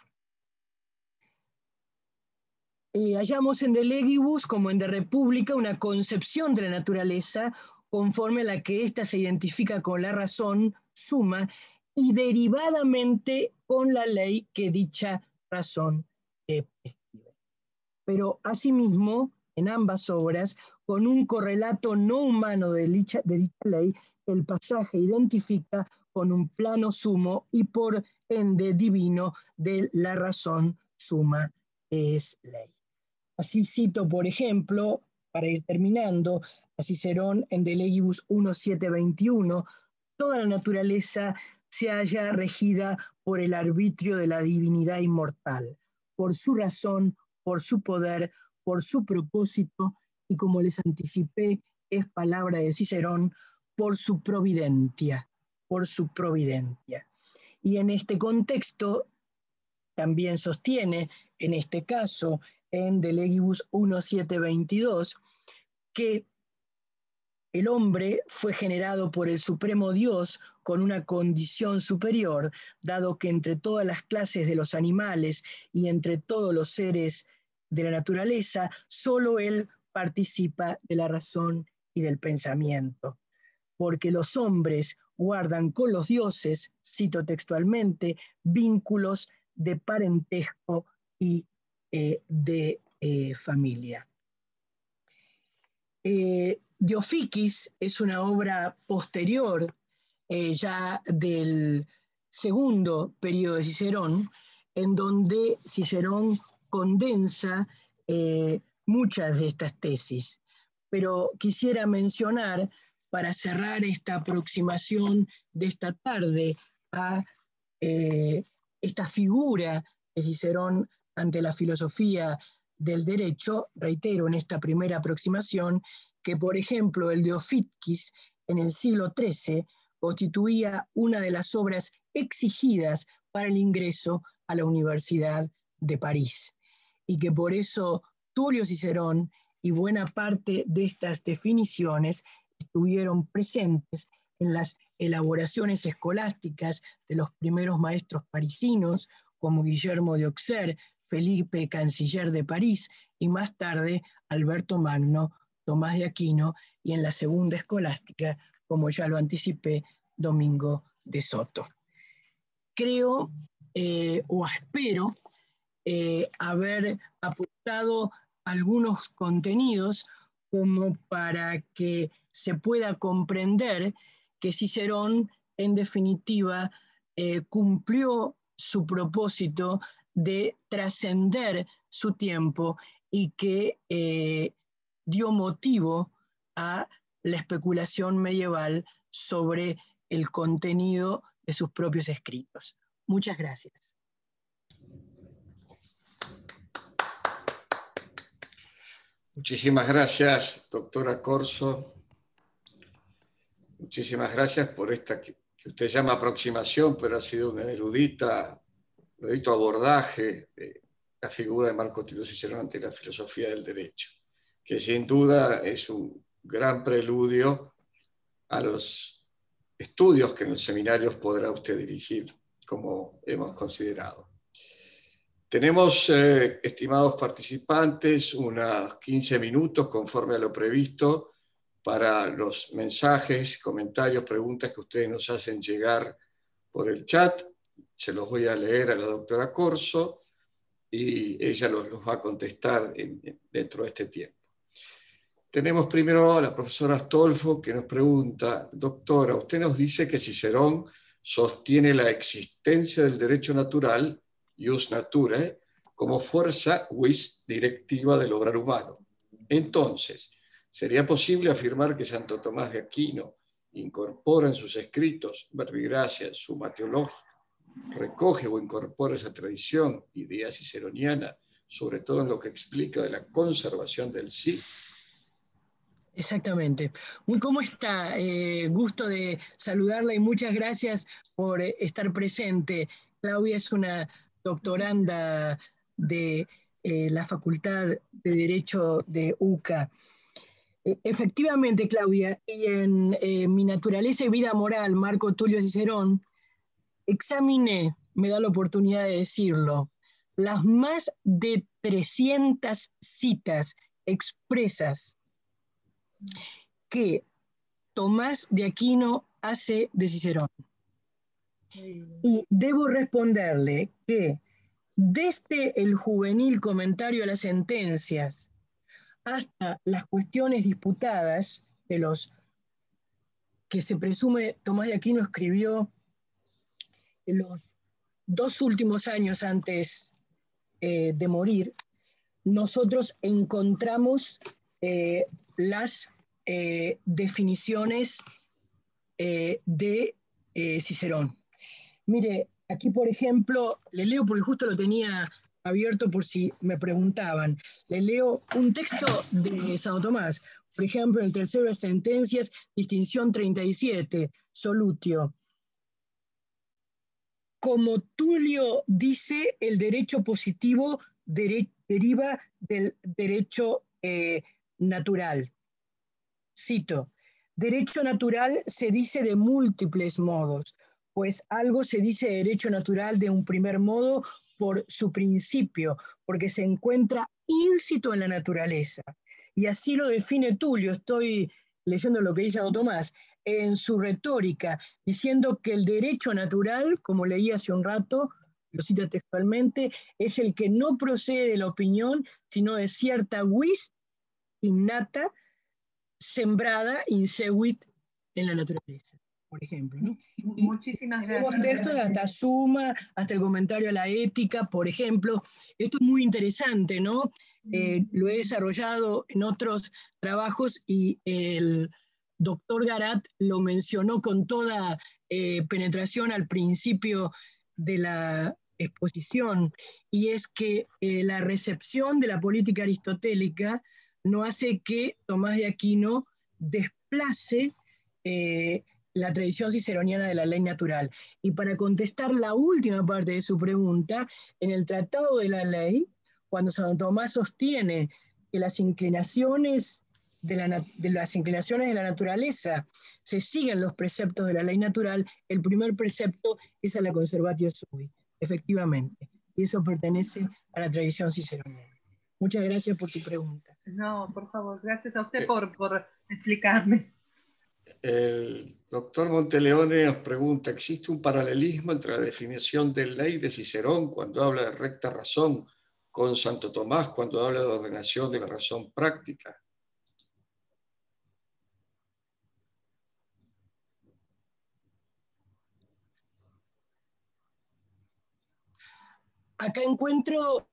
Eh, hallamos en De Legibus, como en De República, una concepción de la naturaleza conforme a la que ésta se identifica con la razón suma y derivadamente con la ley que dicha razón eh, prescribe. Pero asimismo, en ambas obras, con un correlato no humano de dicha, de dicha ley, el pasaje identifica con un plano sumo y por ende divino de la razón suma es ley. Así cito, por ejemplo, para ir terminando, a Cicerón en De Legibus uno siete veintiuno, toda la naturaleza se halla regida por el arbitrio de la divinidad inmortal, por su razón, por su poder, por su propósito, y como les anticipé, es palabra de Cicerón, por su providencia, por su providencia. Y en este contexto también sostiene, en este caso, en De Legibus uno siete veintidós, que el hombre fue generado por el Supremo Dios con una condición superior, dado que entre todas las clases de los animales y entre todos los seres de la naturaleza, solo él participa de la razón y del pensamiento. Porque los hombres guardan con los dioses, cito textualmente, vínculos de parentesco y eh, de eh, familia. Eh, De Officis es una obra posterior, eh, ya del segundo periodo de Cicerón, en donde Cicerón condensa eh, muchas de estas tesis. Pero quisiera mencionar, para cerrar esta aproximación de esta tarde a eh, esta figura de Cicerón ante la filosofía del derecho, reitero en esta primera aproximación, que por ejemplo el de Ofitkis en el siglo trece constituía una de las obras exigidas para el ingreso a la Universidad de París, y que por eso Tulio Cicerón y buena parte de estas definiciones estuvieron presentes en las elaboraciones escolásticas de los primeros maestros parisinos, como Guillermo de Auxerre, Felipe, canciller de París, y más tarde Alberto Magno, Tomás de Aquino, y en la segunda escolástica, como ya lo anticipé, Domingo de Soto. Creo eh, o espero eh, haber aportado algunos contenidos como para que se pueda comprender que Cicerón, en definitiva, eh, cumplió su propósito de trascender su tiempo y que eh, dio motivo a la especulación medieval sobre el contenido de sus propios escritos. Muchas gracias. Muchísimas gracias, doctora Corso. Muchísimas gracias por esta que, que usted llama aproximación, pero ha sido una erudita, erudito abordaje de la figura de Marco Tulio Cicerón ante la filosofía del derecho, que sin duda es un gran preludio a los estudios que en los seminarios podrá usted dirigir, como hemos considerado. Tenemos, eh, estimados participantes, unos quince minutos conforme a lo previsto para los mensajes, comentarios, preguntas que ustedes nos hacen llegar por el chat. Se los voy a leer a la doctora Corso y ella los, los va a contestar en, dentro de este tiempo. Tenemos primero a la profesora Astolfo que nos pregunta: doctora, usted nos dice que Cicerón sostiene la existencia del derecho natural, ius naturae, como fuerza vis directiva del obrar humano. Entonces, ¿sería posible afirmar que Santo Tomás de Aquino incorpora en sus escritos Verbigracia, Summa Theologica, recoge o incorpora esa tradición, idea ciceroniana, sobre todo en lo que explica de la conservación del sí? Exactamente. ¿Cómo está? Eh, gusto de saludarla y muchas gracias por eh, estar presente. Claudia es una doctoranda de eh, la Facultad de Derecho de U C A. Eh, efectivamente, Claudia, y en eh, Mi naturaleza y vida moral, Marco Tulio Cicerón, examiné, me da la oportunidad de decirlo, las más de trescientas citas expresas que Tomás de Aquino hace de Cicerón. Y debo responderle que desde el juvenil comentario a las sentencias hasta las cuestiones disputadas de los que se presume Tomás de Aquino escribió en los dos últimos años antes eh, de morir, nosotros encontramos eh, las eh, definiciones eh, de eh, Cicerón. Mire, aquí por ejemplo, le leo porque justo lo tenía abierto por si me preguntaban. Le leo un texto de Santo Tomás, por ejemplo, en el tercero de Sentencias, distinción treinta y siete, Solutio. Como Tulio dice, el derecho positivo dere deriva del derecho eh, natural. Cito: derecho natural se dice de múltiples modos, pues algo se dice derecho natural de un primer modo por su principio, porque se encuentra íncito en la naturaleza. Y así lo define Tulio, estoy leyendo lo que dice Santo Tomás, en su retórica, diciendo que el derecho natural, como leí hace un rato, lo cita textualmente, es el que no procede de la opinión, sino de cierta vis innata, sembrada, insewit, en la naturaleza, por ejemplo, ¿no? Muchísimas gracias. Tenemos textos hasta Suma, hasta el comentario a la ética, por ejemplo. Esto es muy interesante, ¿no? Eh, lo he desarrollado en otros trabajos y el doctor Garat lo mencionó con toda eh, penetración al principio de la exposición, y es que eh, la recepción de la política aristotélica no hace que Tomás de Aquino desplace eh, la tradición ciceroniana de la ley natural. Y para contestar la última parte de su pregunta, en el Tratado de la Ley, cuando Santo Tomás sostiene que las inclinaciones de, la, de las inclinaciones de la naturaleza se siguen los preceptos de la ley natural, el primer precepto es a la conservatio sui, efectivamente, y eso pertenece a la tradición ciceroniana. Muchas gracias por tu pregunta. No, por favor, gracias a usted por, por explicarme. El doctor Monteleone nos pregunta, ¿existe un paralelismo entre la definición de ley de Cicerón cuando habla de recta razón con Santo Tomás cuando habla de ordenación de la razón práctica? Acá encuentro,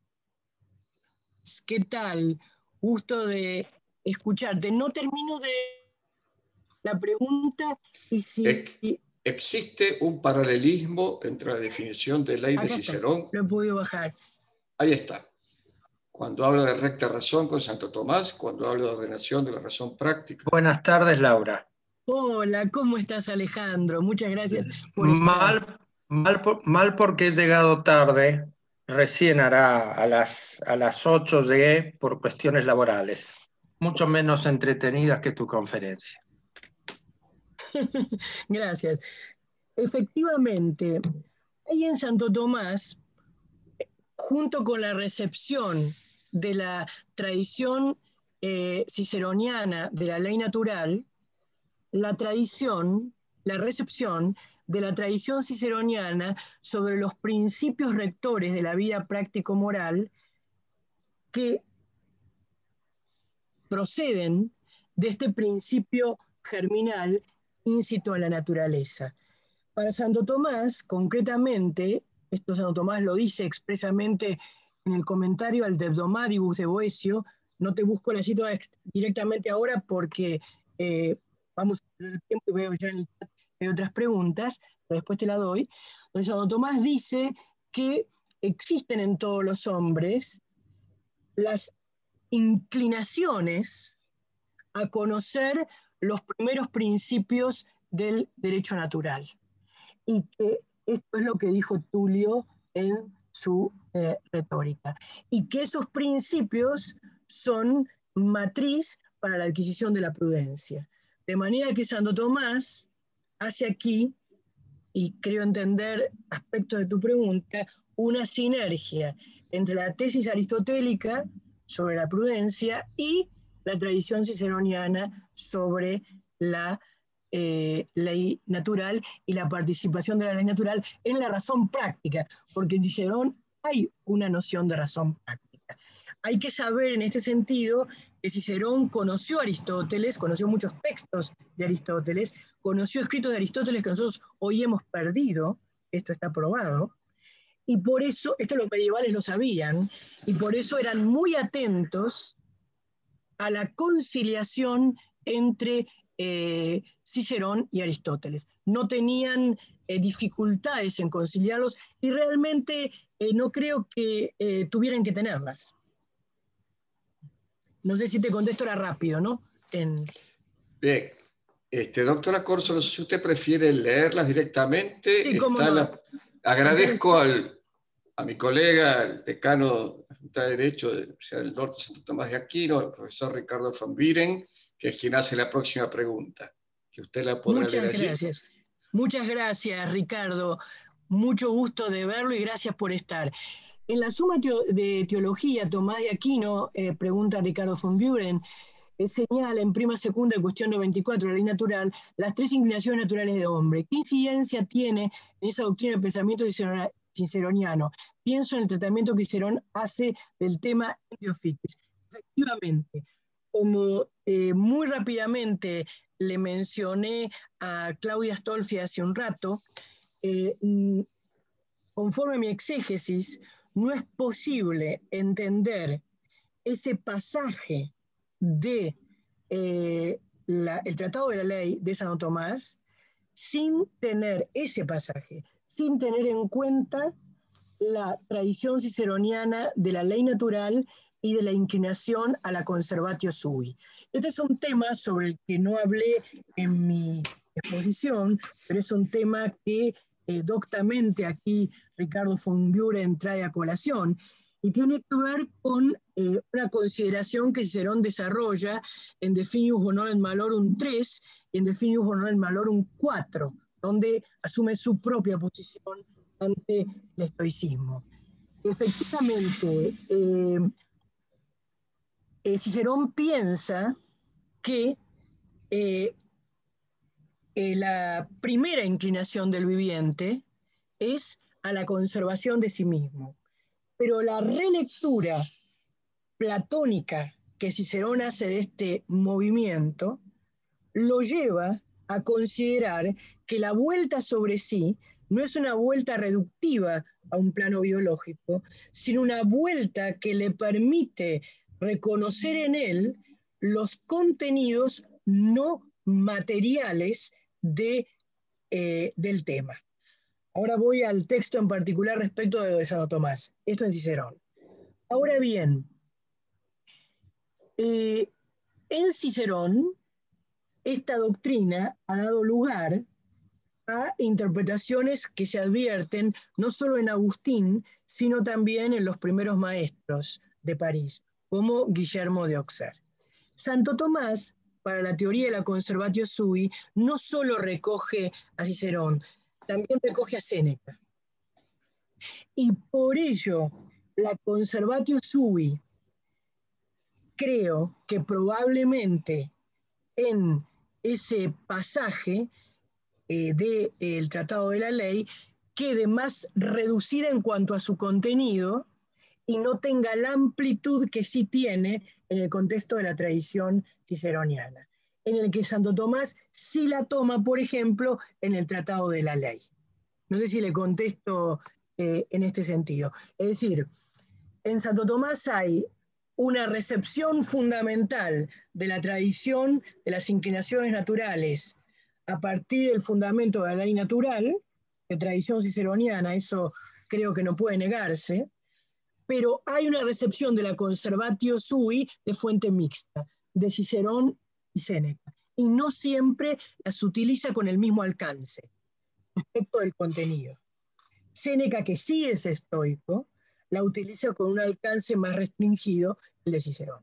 ¿qué tal? Gusto de escucharte. No termino de la pregunta y si... ¿Existe un paralelismo entre la definición de ley de Cicerón? Lo he podido bajar. Ahí está. Cuando habla de recta razón con Santo Tomás, cuando habla de ordenación de la razón práctica. Buenas tardes, Laura. Hola, ¿cómo estás, Alejandro? Muchas gracias por mal, estar. Mal, mal porque he llegado tarde. Recién hará a las, a las ocho llegué por cuestiones laborales. Mucho menos entretenidas que tu conferencia. Gracias. Efectivamente, ahí en Santo Tomás, junto con la recepción de la tradición eh, ciceroniana de la ley natural, la tradición, la recepción de la tradición ciceroniana sobre los principios rectores de la vida práctico-moral que proceden de este principio germinal íncito en la naturaleza. Para Santo Tomás, concretamente, esto Santo Tomás lo dice expresamente en el comentario al Debdomadibus de Boecio, no te busco la cita directamente ahora porque eh, vamos a tener el tiempo y veo ya en el chat hay otras preguntas, pero después te la doy, donde Santo Tomás dice que existen en todos los hombres las inclinaciones a conocer los primeros principios del derecho natural. Y que esto es lo que dijo Tulio en su eh, retórica. Y que esos principios son matriz para la adquisición de la prudencia. De manera que Santo Tomás hace aquí, y creo entender aspectos de tu pregunta, una sinergia entre la tesis aristotélica sobre la prudencia y la tradición ciceroniana sobre la eh, ley natural y la participación de la ley natural en la razón práctica, porque en Cicerón hay una noción de razón práctica. Hay que saber en este sentido que Cicerón conoció a Aristóteles, conoció muchos textos de Aristóteles, conoció escritos de Aristóteles que nosotros hoy hemos perdido, esto está probado, y por eso, esto los medievales lo sabían, y por eso eran muy atentos a la conciliación entre eh, Cicerón y Aristóteles. No tenían eh, dificultades en conciliarlos y realmente eh, no creo que eh, tuvieran que tenerlas. No sé si te contesto ahora rápido, ¿no? En... Bien. Este, doctora Corso, no sé si usted prefiere leerlas directamente. Sí, cómo Está no. la... Agradezco al, a mi colega, el decano de la Facultad de Derecho de la Universidad del Norte, Santo Tomás de Aquino, el profesor Ricardo von Vieren, que es quien hace la próxima pregunta, que usted la podrá Muchas leer allí. gracias. Muchas gracias, Ricardo. Mucho gusto de verlo y gracias por estar. En la Suma de Teología, Tomás de Aquino, eh, pregunta Ricardo von Buren, eh, señala en prima segunda, cuestión noventa y cuatro, la ley natural, las tres inclinaciones naturales de hombre. ¿Qué incidencia tiene en esa doctrina del pensamiento ciceroniano? Pienso en el tratamiento que Cicerón hace del tema Teofites. Efectivamente, como eh, muy rápidamente le mencioné a Claudia Astolfi hace un rato, eh, conforme a mi exégesis, no es posible entender ese pasaje de eh, la, el Tratado de la Ley de Santo Tomás sin tener ese pasaje, sin tener en cuenta la tradición ciceroniana de la ley natural y de la inclinación a la conservatio sui. Este es un tema sobre el que no hablé en mi exposición, pero es un tema que eh, doctamente aquí Ricardo von Buren trae a colación, y tiene que ver con eh, una consideración que Cicerón desarrolla en De Finius Honorem Malorum tres y en De Finius Honorem Malorum cuatro, donde asume su propia posición ante el estoicismo. Efectivamente, eh, eh, Cicerón piensa que eh, eh, la primera inclinación del viviente es a la conservación de sí mismo. Pero la relectura platónica que Cicerón hace de este movimiento lo lleva a considerar que la vuelta sobre sí no es una vuelta reductiva a un plano biológico, sino una vuelta que le permite reconocer en él los contenidos no materiales de, eh, del tema. Ahora voy al texto en particular respecto de Santo Tomás. Esto en Cicerón. Ahora bien, eh, en Cicerón, esta doctrina ha dado lugar a interpretaciones que se advierten no solo en Agustín, sino también en los primeros maestros de París, como Guillermo de Auxerre. Santo Tomás, para la teoría de la conservatio sui, no solo recoge a Cicerón, también recoge a Séneca. Y por ello, la conservatio sui, creo que probablemente en ese pasaje eh, del Tratado de la Ley quede más reducida en cuanto a su contenido y no tenga la amplitud que sí tiene en el contexto de la tradición ciceroniana, en el que Santo Tomás sí la toma, por ejemplo, en el Tratado de la Ley. No sé si le contesto eh, en este sentido. Es decir, en Santo Tomás hay una recepción fundamental de la tradición de las inclinaciones naturales a partir del fundamento de la ley natural, de tradición ciceroniana, eso creo que no puede negarse, pero hay una recepción de la conservatio sui de fuente mixta, de Cicerón y Séneca, y no siempre las utiliza con el mismo alcance respecto del contenido. Séneca, que sí es estoico, la utiliza con un alcance más restringido, el de Cicerón.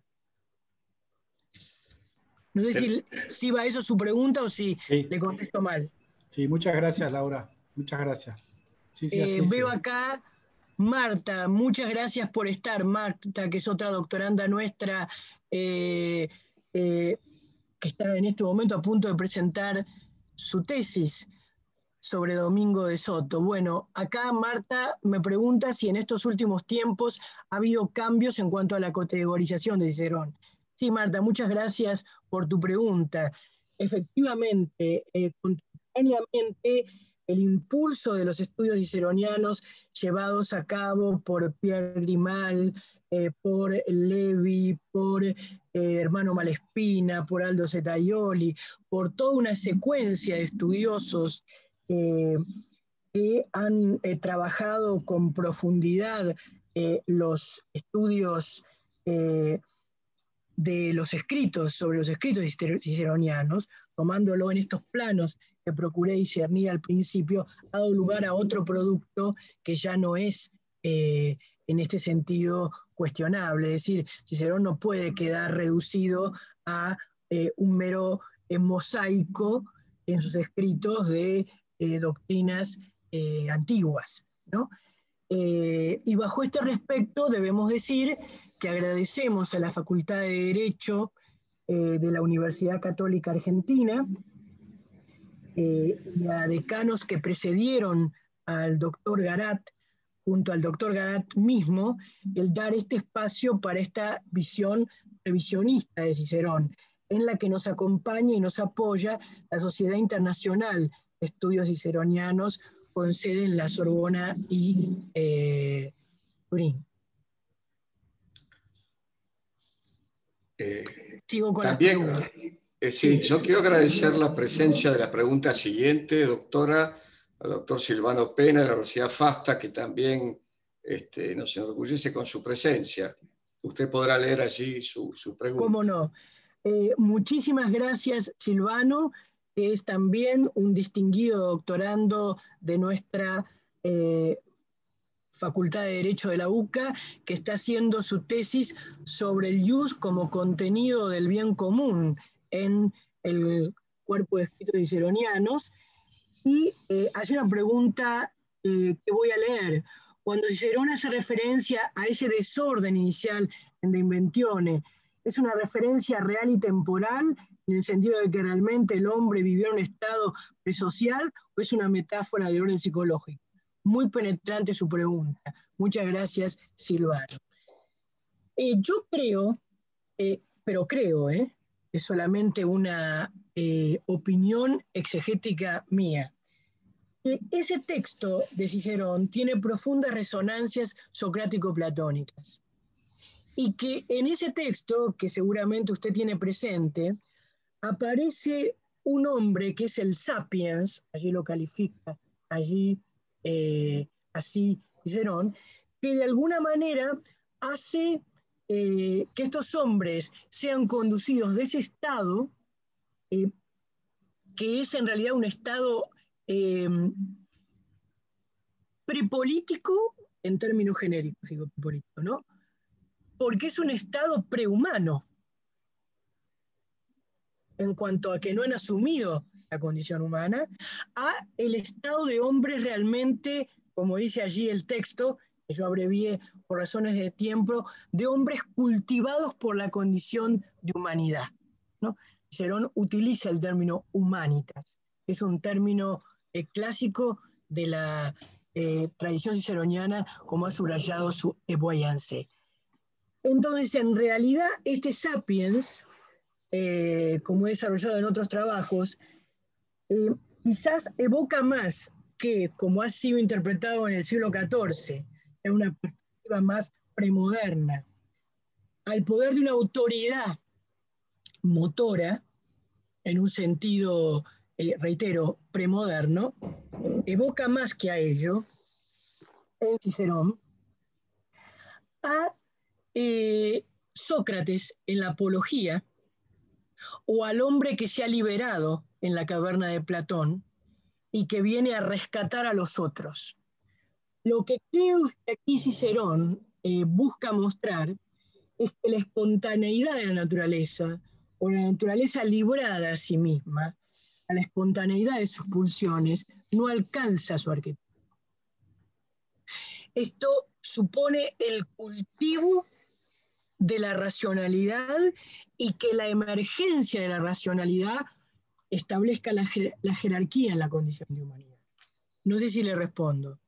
No sé si, si va eso su pregunta o si sí. Le contesto mal. Sí, muchas gracias, Laura. Muchas gracias. Sí, sí, eh, veo sí. Acá Marta, muchas gracias por estar. Marta, que es otra doctoranda nuestra, eh, eh, que está en este momento a punto de presentar su tesis sobre Domingo de Soto. Bueno, acá Marta me pregunta si en estos últimos tiempos ha habido cambios en cuanto a la categorización de Cicerón. Sí, Marta, muchas gracias por tu pregunta. Efectivamente, eh, contemporáneamente, el impulso de los estudios ciceronianos llevados a cabo por Pierre Grimal, eh, por Levi, por eh, Hermano Malespina, por Aldo Zetaioli, por toda una secuencia de estudiosos eh, que han eh, trabajado con profundidad eh, los estudios eh, de los escritos, sobre los escritos ciceronianos, tomándolo en estos planos que procuré discernir al principio, ha dado lugar a otro producto que ya no es eh, en este sentido cuestionable. Es decir, Cicerón no puede quedar reducido a eh, un mero eh, mosaico en sus escritos de eh, doctrinas eh, antiguas, ¿no? Eh, y bajo este respecto debemos decir que agradecemos a la Facultad de Derecho eh, de la Universidad Católica Argentina eh, y a decanos que precedieron al doctor Garat, junto al doctor Garat mismo, el dar este espacio para esta visión revisionista de Cicerón, en la que nos acompaña y nos apoya la Sociedad Internacional de Estudios Ciceronianos, con sede en la Sorbona y eh, Turín. Eh, Sigo con también, las eh, sí, yo quiero agradecer la presencia de la pregunta siguiente, doctora, al doctor Silvano Pena de la Universidad FASTA, que también este, nos enorgullece con su presencia. Usted podrá leer allí su, su pregunta. ¿Cómo no? Eh, muchísimas gracias, Silvano, que es también un distinguido doctorando de nuestra eh, Facultad de Derecho de la U C A, que está haciendo su tesis sobre el ius como contenido del bien común en el cuerpo de escritos ciceronianos. Y eh, hace una pregunta eh, que voy a leer. Cuando Cicerón hace referencia a ese desorden inicial en De Inventione, ¿es una referencia real y temporal, en el sentido de que realmente el hombre vivió en un estado presocial, o es una metáfora de orden psicológico? Muy penetrante su pregunta. Muchas gracias, Silvano. Eh, yo creo, eh, pero creo, eh, es solamente una eh, opinión exegética mía, que ese texto de Cicerón tiene profundas resonancias socrático-platónicas. Y que en ese texto, que seguramente usted tiene presente, aparece un hombre que es el sapiens, allí lo califica, allí eh, así Cicerón, que de alguna manera hace eh, que estos hombres sean conducidos de ese estado, eh, que es en realidad un estado eh, prepolítico, en términos genéricos, digo prepolítico, ¿no? Porque es un estado prehumano, en cuanto a que no han asumido la condición humana, a el estado de hombres realmente, como dice allí el texto, que yo abrevié por razones de tiempo, de hombres cultivados por la condición de humanidad, ¿no? Cicerón utiliza el término humanitas, es un término eh, clásico de la eh, tradición ciceroniana, como ha subrayado su Boyancé. Entonces, en realidad, este sapiens, eh, como he desarrollado en otros trabajos, eh, quizás evoca más que, como ha sido interpretado en el siglo catorce, en una perspectiva más premoderna, al poder de una autoridad motora, en un sentido, eh, reitero, premoderno, evoca más que a ello, en Cicerón, a eh, Sócrates en la Apología, o al hombre que se ha liberado en la caverna de Platón y que viene a rescatar a los otros. Lo que creo que aquí Cicerón eh, busca mostrar es que la espontaneidad de la naturaleza, o la naturaleza librada a sí misma, a la espontaneidad de sus pulsiones, no alcanza su arquetipo. Esto supone el cultivo de la racionalidad y que la emergencia de la racionalidad establezca la, jer la jerarquía en la condición de humanidad. No sé si le respondo.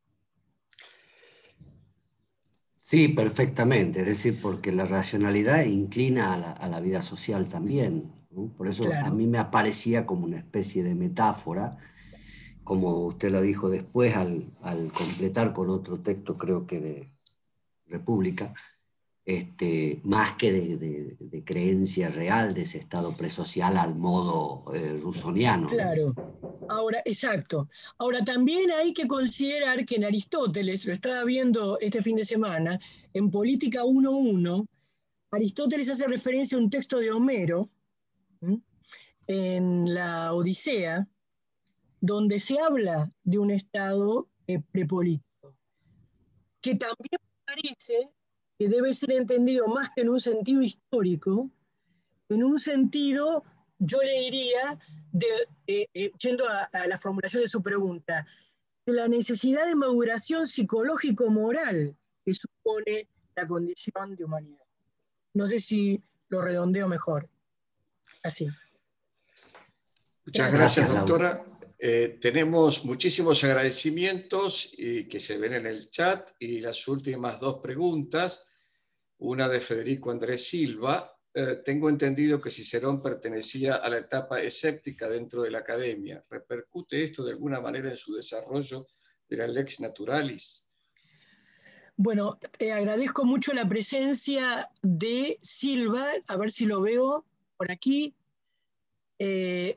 Sí, perfectamente, es decir, porque la racionalidad inclina a la, a la vida social también, ¿no? Por eso claro. A mí me aparecía como una especie de metáfora, como usted lo dijo después al, al completar con otro texto, creo que de República, este, más que de, de, de creencia real de ese estado presocial al modo eh, rusoniano. Claro, ahora, exacto. Ahora también hay que considerar que en Aristóteles, lo estaba viendo este fin de semana, en Política uno punto uno, Aristóteles hace referencia a un texto de Homero, ¿sí?, en la Odisea, donde se habla de un estado eh, prepolítico, que también parece que debe ser entendido más que en un sentido histórico, en un sentido, yo le diría, de, eh, eh, yendo a, a la formulación de su pregunta, de la necesidad de maduración psicológico-moral que supone la condición de humanidad. No sé si lo redondeo mejor. Así. Muchas gracias, gracias doctora. Eh, tenemos muchísimos agradecimientos y que se ven en el chat, y las últimas dos preguntas, una de Federico Andrés Silva. Eh, tengo entendido que Cicerón pertenecía a la etapa escéptica dentro de la academia. ¿Repercute esto de alguna manera en su desarrollo de la lex naturalis? Bueno, te agradezco mucho la presencia de Silva, a ver si lo veo por aquí. Eh,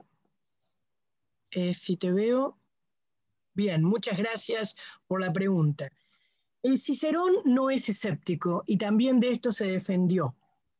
eh, si te veo. Bien, muchas gracias por la pregunta. Eh, Cicerón no es escéptico y también de esto se defendió.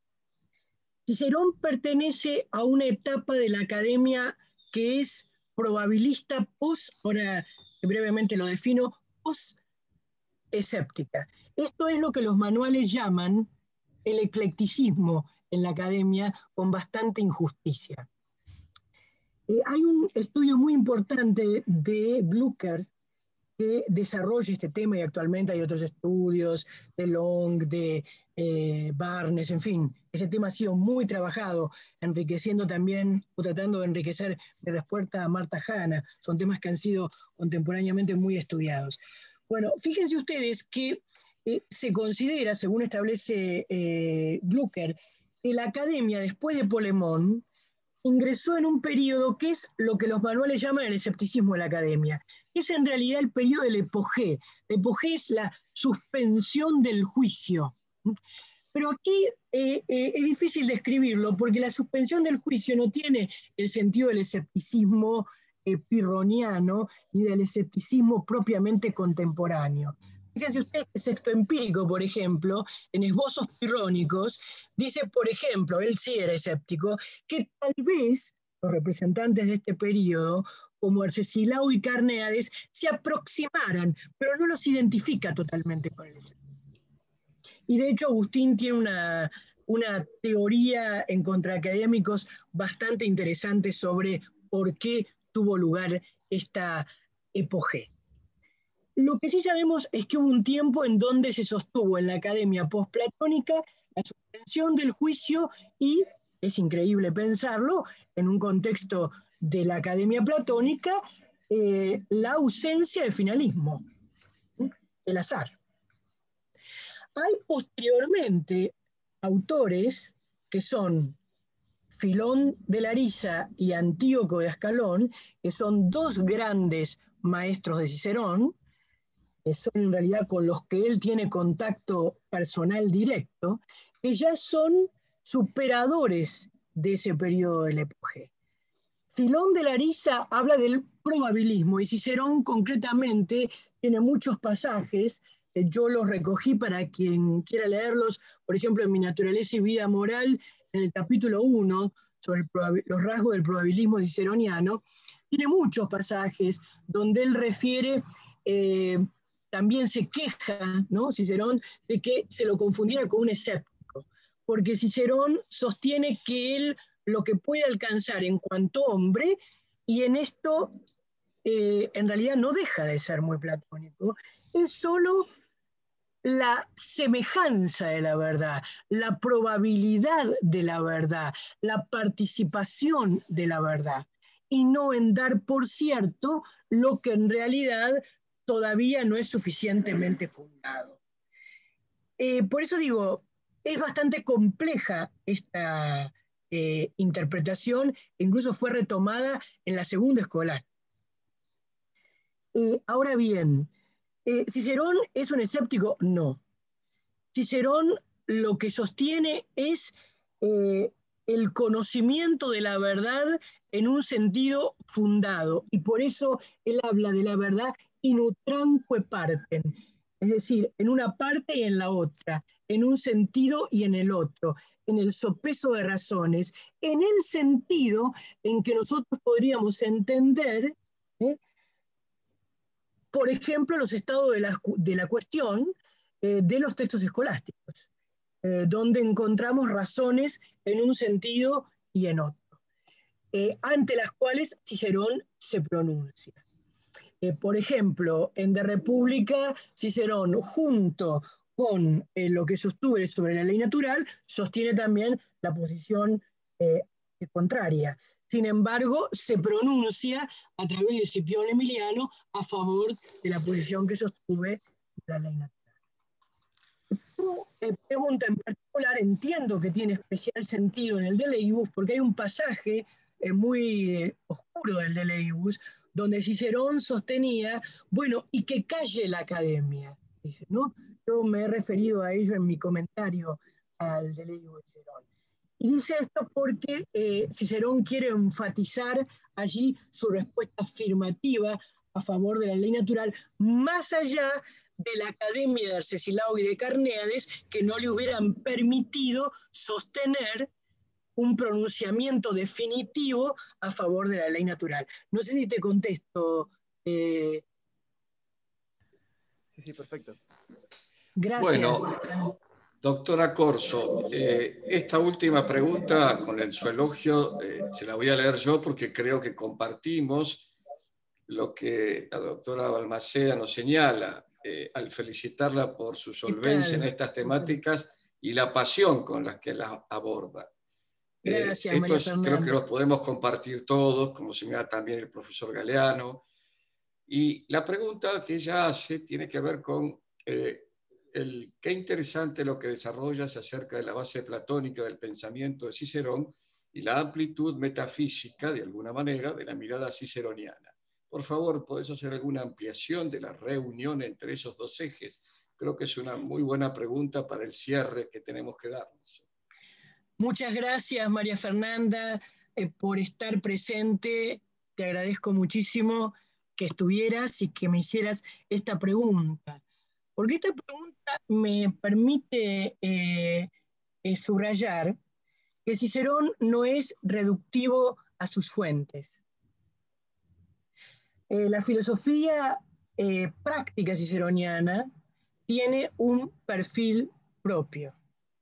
Cicerón pertenece a una etapa de la academia que es probabilista post, ahora brevemente lo defino, post-escéptica. Esto es lo que los manuales llaman el eclecticismo en la academia, con bastante injusticia. Eh, hay un estudio muy importante de Blücher que desarrolla este tema, y actualmente hay otros estudios de Long, de eh, Barnes, en fin, ese tema ha sido muy trabajado, enriqueciendo también, o tratando de enriquecer mi respuesta a Marta Hanna. Son temas que han sido contemporáneamente muy estudiados. Bueno, fíjense ustedes que eh, se considera, según establece eh, Blücher, que la academia, después de Polemón, ingresó en un periodo que es lo que los manuales llaman el escepticismo de la academia. Es en realidad el periodo del epogé. El epogé es la suspensión del juicio. Pero aquí eh, eh, es difícil describirlo porque la suspensión del juicio no tiene el sentido del escepticismo eh, pirroniano ni del escepticismo propiamente contemporáneo. Fíjense ustedes que Sexto Empírico, por ejemplo, en esbozos pirrónicos, dice, por ejemplo, él sí era escéptico, que tal vez los representantes de este periodo, como Arcesilao y Carneades, se aproximaran, pero no los identifica totalmente con el escepticismo. Y de hecho Agustín tiene una, una teoría en contraacadémicos bastante interesante sobre por qué tuvo lugar esta epogé. Lo que sí sabemos es que hubo un tiempo en donde se sostuvo en la academia postplatónica la suspensión del juicio y, es increíble pensarlo, en un contexto de la academia platónica, eh, la ausencia de finalismo, ¿sí? El azar. Hay posteriormente autores que son Filón de Larisa y Antíoco de Ascalón, que son dos grandes maestros de Cicerón, que son en realidad con los que él tiene contacto personal directo, que ya son superadores de ese periodo del epogé. Filón de Larisa habla del probabilismo y Cicerón concretamente tiene muchos pasajes, eh, yo los recogí para quien quiera leerlos, por ejemplo en Mi naturaleza y vida moral, en el capítulo uno, sobre el los rasgos del probabilismo ciceroniano, tiene muchos pasajes donde él refiere... Eh, también se queja, ¿no? Cicerón, de que se lo confundía con un escéptico, porque Cicerón sostiene que él lo que puede alcanzar en cuanto hombre, y en esto eh, en realidad no deja de ser muy platónico, es solo la semejanza de la verdad, la probabilidad de la verdad, la participación de la verdad, y no en dar por cierto lo que en realidad todavía no es suficientemente fundado. Eh, por eso digo, es bastante compleja esta eh, interpretación, incluso fue retomada en la segunda escolar. Eh, ahora bien, eh, ¿Cicerón es un escéptico? No. Cicerón lo que sostiene es eh, el conocimiento de la verdad en un sentido fundado, y por eso él habla de la verdad in utramque partem, es decir, en una parte y en la otra, en un sentido y en el otro, en el sopeso de razones, en el sentido en que nosotros podríamos entender, ¿eh? por ejemplo, los estados de la, de la cuestión eh, de los textos escolásticos, eh, donde encontramos razones en un sentido y en otro, eh, ante las cuales Cicerón se pronuncia. Eh, por ejemplo, en De República, Cicerón, junto con eh, lo que sostuve sobre la ley natural, sostiene también la posición eh, contraria. Sin embargo, se pronuncia a través de Escipión Emiliano a favor de la posición que sostuve de la ley natural. Tu eh, pregunta en particular entiendo que tiene especial sentido en el De Leibus, porque hay un pasaje eh, muy eh, oscuro del De Leibus, donde Cicerón sostenía, bueno, y que calle la academia, dice, ¿no? Yo me he referido a ello en mi comentario al De Leibus de Cicerón. Y dice esto porque eh, Cicerón quiere enfatizar allí su respuesta afirmativa a favor de la ley natural, más allá de la Academia de Arcesilao y de Carnéades que no le hubieran permitido sostener un pronunciamiento definitivo a favor de la ley natural. No sé si te contesto. Eh... Sí, sí, perfecto. Gracias. Bueno, doctora Corso, eh, esta última pregunta, con el, su elogio, eh, se la voy a leer yo porque creo que compartimos lo que la doctora Balmaceda nos señala eh, al felicitarla por su solvencia en estas temáticas y la pasión con la que las aborda. Gracias, eh, María esto es, creo que los podemos compartir todos, como señala también el profesor Galeano. Y la pregunta que ella hace tiene que ver con eh, el, qué interesante lo que desarrollas acerca de la base platónica del pensamiento de Cicerón y la amplitud metafísica, de alguna manera, de la mirada ciceroniana. Por favor, ¿podés hacer alguna ampliación de la reunión entre esos dos ejes? Creo que es una muy buena pregunta para el cierre que tenemos que darnos. Muchas gracias, María Fernanda, eh, por estar presente. Te agradezco muchísimo que estuvieras y que me hicieras esta pregunta. Porque esta pregunta me permite eh, eh, subrayar que Cicerón no es reductivo a sus fuentes. Eh, la filosofía eh, práctica ciceroniana tiene un perfil propio.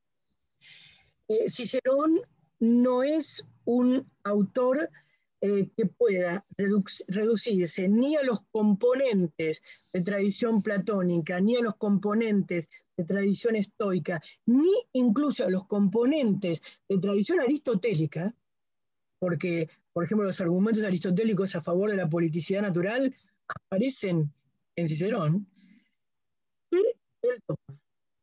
Eh, Cicerón no es un autor eh, que pueda redu reducirse ni a los componentes de tradición platónica, ni a los componentes de tradición estoica, ni incluso a los componentes de tradición aristotélica, porque, por ejemplo, los argumentos aristotélicos a favor de la politicidad natural aparecen en Cicerón, y él toma.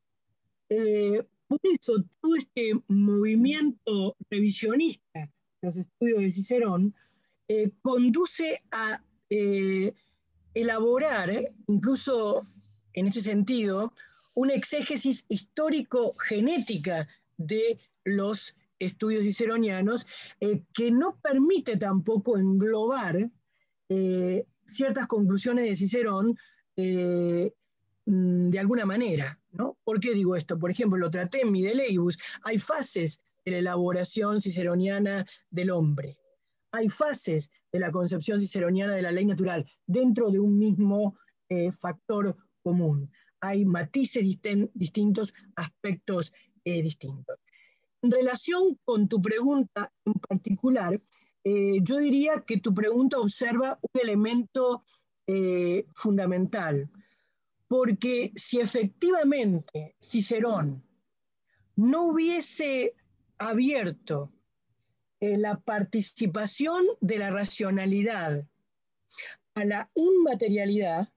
Eh, por eso, todo este movimiento revisionista de los estudios de Cicerón eh, conduce a eh, elaborar, eh, incluso en ese sentido, una exégesis histórico-genética de los estudios ciceronianos eh, que no permite tampoco englobar eh, ciertas conclusiones de Cicerón eh, de alguna manera, ¿no? ¿Por qué digo esto? Por ejemplo, lo traté en mi De Leibus. Hay fases de la elaboración ciceroniana del hombre. Hay fases de la concepción ciceroniana de la ley natural dentro de un mismo eh, factor común. Hay matices dist- distintos, aspectos eh, distintos. En relación con tu pregunta en particular, eh, yo diría que tu pregunta observa un elemento eh, fundamental. Porque si efectivamente Cicerón no hubiese abierto eh, la participación de la racionalidad a la inmaterialidad,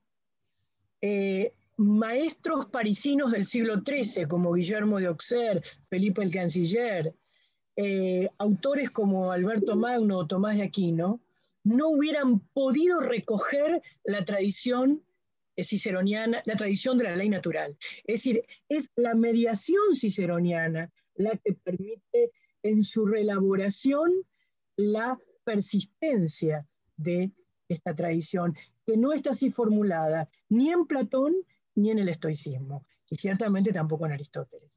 eh, maestros parisinos del siglo trece, como Guillermo de Auxerre, Felipe el Canciller, eh, autores como Alberto Magno o Tomás de Aquino, no hubieran podido recoger la tradición ciceroniana, la tradición de la ley natural. Es decir, es la mediación ciceroniana la que permite en su reelaboración la persistencia de esta tradición, que no está así formulada ni en Platón ni en el estoicismo, y ciertamente tampoco en Aristóteles.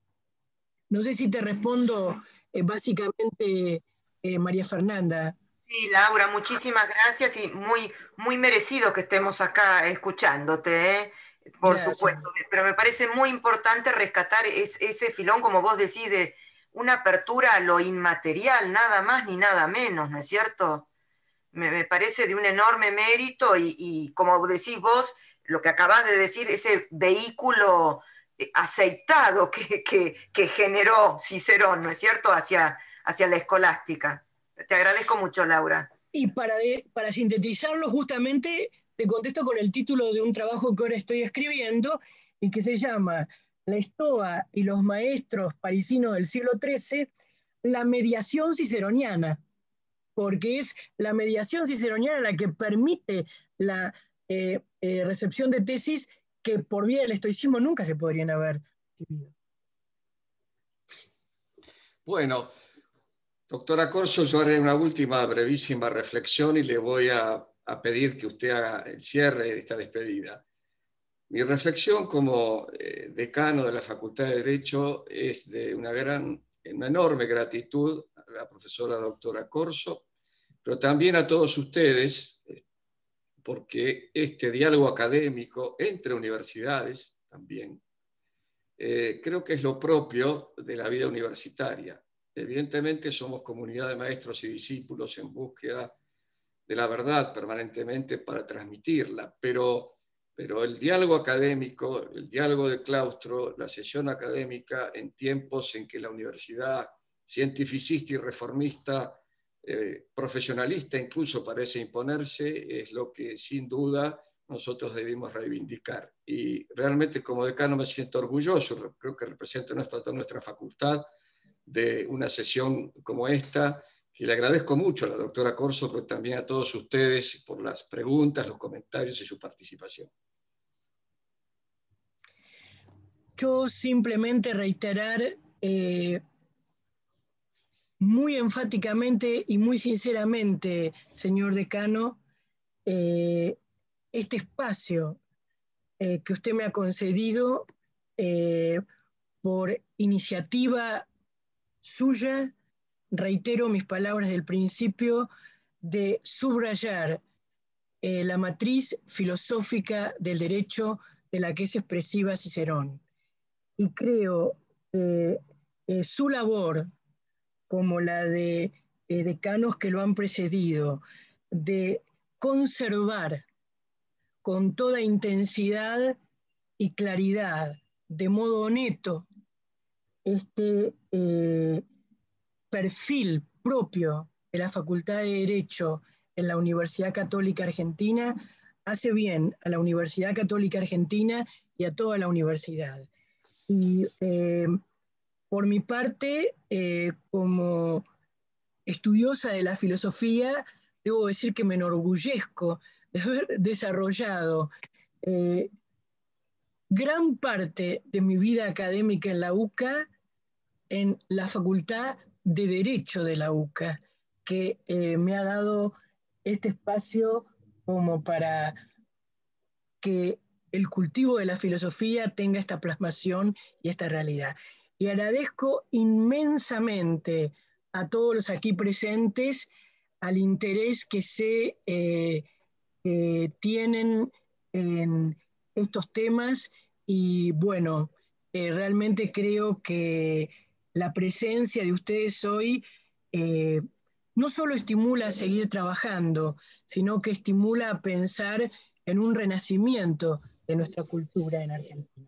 No sé si te respondo eh, básicamente, eh, María Fernanda. Sí, Laura, muchísimas gracias y muy, muy merecido que estemos acá escuchándote, ¿eh? Por Gracias. supuesto, pero me parece muy importante rescatar es, ese filón, como vos decís, de una apertura a lo inmaterial, nada más ni nada menos, ¿no es cierto? Me, me parece de un enorme mérito y, y como decís vos, lo que acabás de decir, ese vehículo aceitado que, que, que generó Cicerón, ¿no es cierto?, hacia, hacia la escolástica. Te agradezco mucho, Laura. Y para, de, para sintetizarlo, justamente te contesto con el título de un trabajo que ahora estoy escribiendo y que se llama La Estoa y los maestros parisinos del siglo trece, la mediación ciceroniana, porque es la mediación ciceroniana la que permite la eh, eh, recepción de tesis que por vía del estoicismo nunca se podrían haber recibido. Bueno, doctora Corso, yo haré una última brevísima reflexión y le voy a, a pedir que usted haga el cierre de esta despedida. Mi reflexión como eh, decano de la Facultad de Derecho es de una, gran, una enorme gratitud a la profesora doctora Corso, pero también a todos ustedes, porque este diálogo académico entre universidades también, eh, creo que es lo propio de la vida universitaria. Evidentemente somos comunidad de maestros y discípulos en búsqueda de la verdad permanentemente para transmitirla, pero, pero el diálogo académico, el diálogo de claustro, la sesión académica en tiempos en que la universidad cientificista y reformista, eh, profesionalista incluso parece imponerse, es lo que sin duda nosotros debimos reivindicar. Y realmente como decano me siento orgulloso, creo que represento a toda nuestra facultad, de una sesión como esta, que le agradezco mucho a la doctora Corso, pero también a todos ustedes por las preguntas, los comentarios y su participación. Yo simplemente reiterar eh, muy enfáticamente y muy sinceramente, señor decano, eh, este espacio eh, que usted me ha concedido eh, por iniciativa suya. Reitero mis palabras del principio de subrayar eh, la matriz filosófica del derecho de la que es expresiva Cicerón. Y creo eh, eh, su labor, como la de eh, decanos que lo han precedido, de conservar con toda intensidad y claridad, de modo honesto, este eh, perfil propio de la Facultad de Derecho en la Universidad Católica Argentina, hace bien a la Universidad Católica Argentina y a toda la universidad. Y eh, por mi parte, eh, como estudiosa de la filosofía, debo decir que me enorgullezco de haber desarrollado eh, gran parte de mi vida académica en la U C A, en la Facultad de Derecho de la U C A, que eh, me ha dado este espacio como para que el cultivo de la filosofía tenga esta plasmación y esta realidad. Y agradezco inmensamente a todos los aquí presentes al interés que sé eh, eh, tienen en estos temas, y bueno, eh, realmente creo que la presencia de ustedes hoy eh, no solo estimula a seguir trabajando, sino que estimula a pensar en un renacimiento de nuestra cultura en Argentina.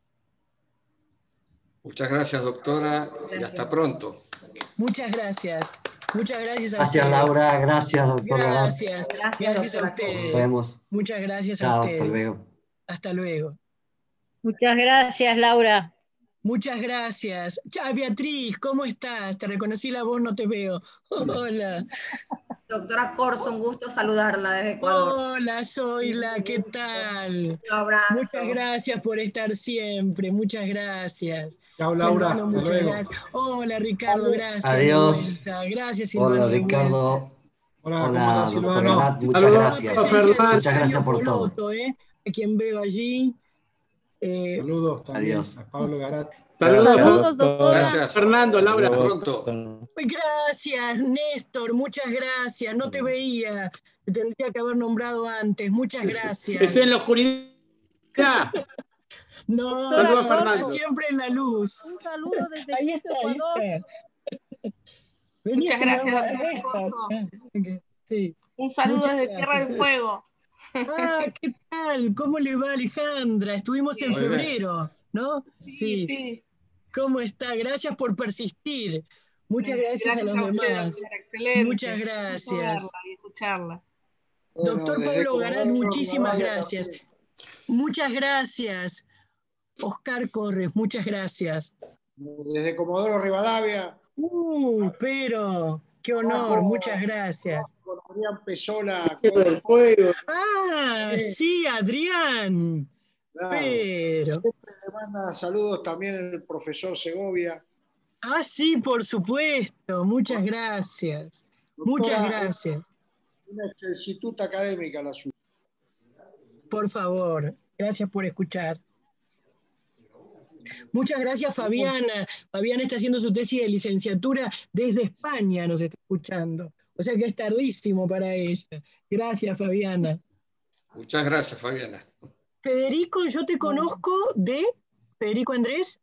Muchas gracias, doctora, y hasta pronto. Muchas gracias. Muchas gracias a gracias, ustedes. Laura. Gracias, doctor. Gracias. Gracias, Gracias a doctora. ustedes. Nos vemos. Muchas gracias Chao, a ustedes. hasta luego. Hasta luego. Muchas gracias, Laura. Muchas gracias. Ya, Beatriz, ¿cómo estás? Te reconocí la voz, no te veo. Hola. Doctora Corso, un gusto saludarla desde Ecuador. Hola, Zoila, ¿qué tal? Un abrazo. Muchas gracias por estar siempre, muchas gracias. Chao, Laura, Silvano, hasta muchas luego. gracias. Hola, Ricardo, gracias. Adiós. Gracias, Silvano. Hola, Ricardo. Hola, ¿cómo Hola, estás, doctor Silvano? Garat, muchas Saludos, gracias. Fernando. Muchas gracias por todo. Poloto, eh, a quien veo allí. Eh, Saludos también Adiós. a Pablo Garat. Saludos, Saludos, doctora. Gracias. Fernando, Laura. Hasta pronto. Gracias, Néstor, muchas gracias. No te veía, te tendría que haber nombrado antes. Muchas gracias. Estoy en la oscuridad. No, Saludos a está Fernando. siempre en la luz. Un saludo desde Ahí está, ahí Ecuador. está. Vení Muchas a gracias, saludar a doctora Néstor. Corso. Sí. Un saludo Muchas desde gracias. Tierra del Fuego. Ah, ¿qué tal? ¿Cómo le va, Alejandra? Estuvimos en Muy bien. febrero, ¿no? Sí, sí. ¿Cómo está? Gracias por persistir. Muchas gracias, a los usted, demás. doctora, excelente. Muchas Un gusto gracias. verla y escucharla. Doctor Bueno, desde Pablo Garat, Comodoro muchísimas Rivadavia gracias. también. Muchas gracias. Oscar Corres, muchas gracias. Desde Comodoro Rivadavia. Uh, pero, qué honor, Trabajo muchas gracias. Con Adrián Pesola. El fuego. Ah, sí, Adrián. Claro. Pero. Siempre le manda saludos también el profesor Segovia. Ah, sí, por supuesto. Muchas gracias. Muchas Doctora, gracias. Una excelsitud académica la suya. Por favor. Gracias por escuchar. Muchas gracias, Fabiana. Fabiana está haciendo su tesis de licenciatura desde España, nos está escuchando. O sea que es tardísimo para ella. Gracias, Fabiana. Muchas gracias, Fabiana. Federico, yo te conozco de... Federico Andrés.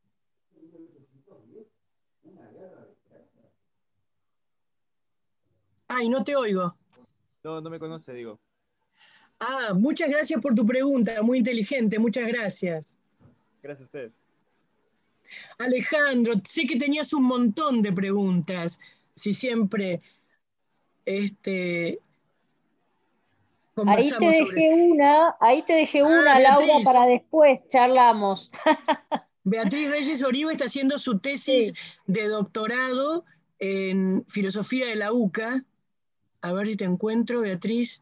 Ay, no te oigo. No, no me conoce, digo. Ah, muchas gracias por tu pregunta, muy inteligente, muchas gracias. Gracias a usted. Alejandro, sé que tenías un montón de preguntas, si siempre este, Ahí te conversamos dejé sobre... una, ahí te dejé Ah, una, Laura, Beatriz. para después charlamos. Beatriz Reyes Oribe está haciendo su tesis Sí. de doctorado en filosofía de la UCA. A ver si te encuentro, Beatriz.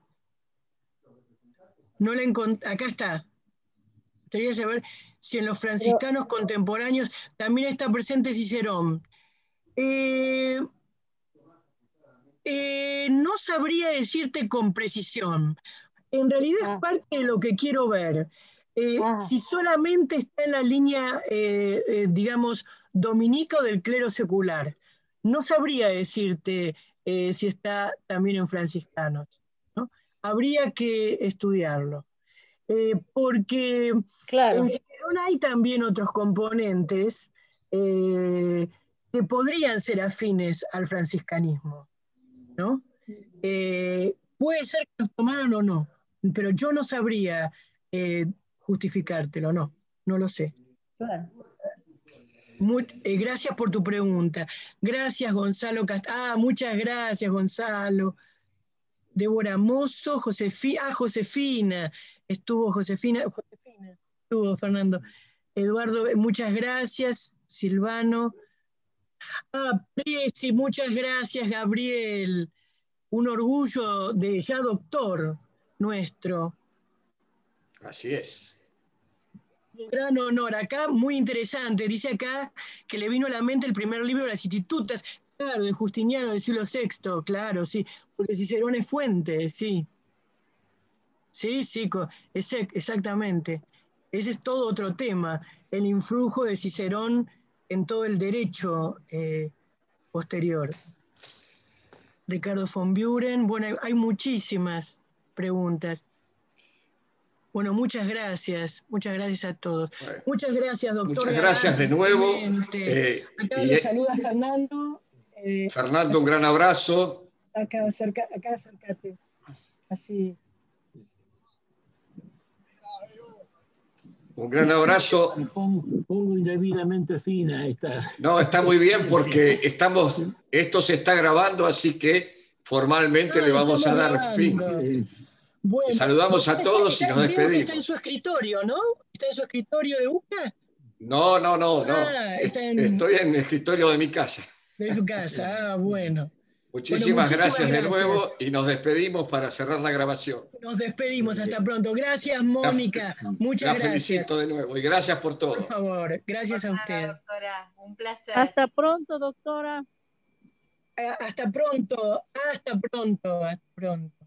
No la encontré. Acá está. Quería saber si en los franciscanos Pero... contemporáneos también está presente Cicerón. Eh, eh, no sabría decirte con precisión. En realidad ah. es parte de lo que quiero ver. Eh, ah. Si solamente está en la línea, eh, eh, digamos, dominica o del clero secular. No sabría decirte eh, si está también en franciscanos, ¿no? Habría que estudiarlo. Eh, porque claro. en Cicerón hay también otros componentes eh, que podrían ser afines al franciscanismo, ¿no? Eh, puede ser que los tomaron o no, pero yo no sabría eh, justificártelo, no, no lo sé. Claro. Muy, eh, gracias por tu pregunta. Gracias, Gonzalo Cast Ah, muchas gracias, Gonzalo. Débora Mozo, Josefina, ah, Josefina, estuvo Josefina, Josefina, estuvo Fernando. Eduardo, muchas gracias, Silvano. Ah, Presi, muchas gracias, Gabriel. Un orgullo de ya doctor nuestro. Así es. Un gran honor. Acá, muy interesante, dice acá que le vino a la mente el primer libro de las institutas. Claro, de Justiniano del siglo sexto, claro, sí, porque Cicerón es fuente, sí. Sí, sí, exactamente. Ese es todo otro tema, el influjo de Cicerón en todo el derecho eh, posterior. Ricardo von Buren, bueno, hay, hay muchísimas preguntas. Bueno, muchas gracias, muchas gracias a todos. Bueno, muchas gracias, doctor. Muchas gracias de nuevo. Eh, acá lo saluda Fernando. Eh, Fernando, un gran abrazo. Acá, acerca, acá acércate. Así. Un gran abrazo. Pongo, pongo indebidamente fina esta. No, está muy bien porque estamos, esto se está grabando, así que formalmente no, le vamos a dar grabando. fin. Bueno, saludamos a todos y nos despedimos. Está en su escritorio, ¿no? ¿Está en su escritorio de UCA? No, no, no, no. Ah, está en... Estoy en el escritorio de mi casa. De su casa, ah, bueno. Muchísimas, bueno, muchísimas gracias, gracias de nuevo y nos despedimos para cerrar la grabación. Nos despedimos, hasta pronto. Gracias, Mónica. La, Muchas la gracias. felicito de nuevo y gracias por todo. Por favor, gracias por a usted. Nada, doctora, un placer. Hasta pronto, doctora. Hasta pronto, hasta pronto, hasta pronto.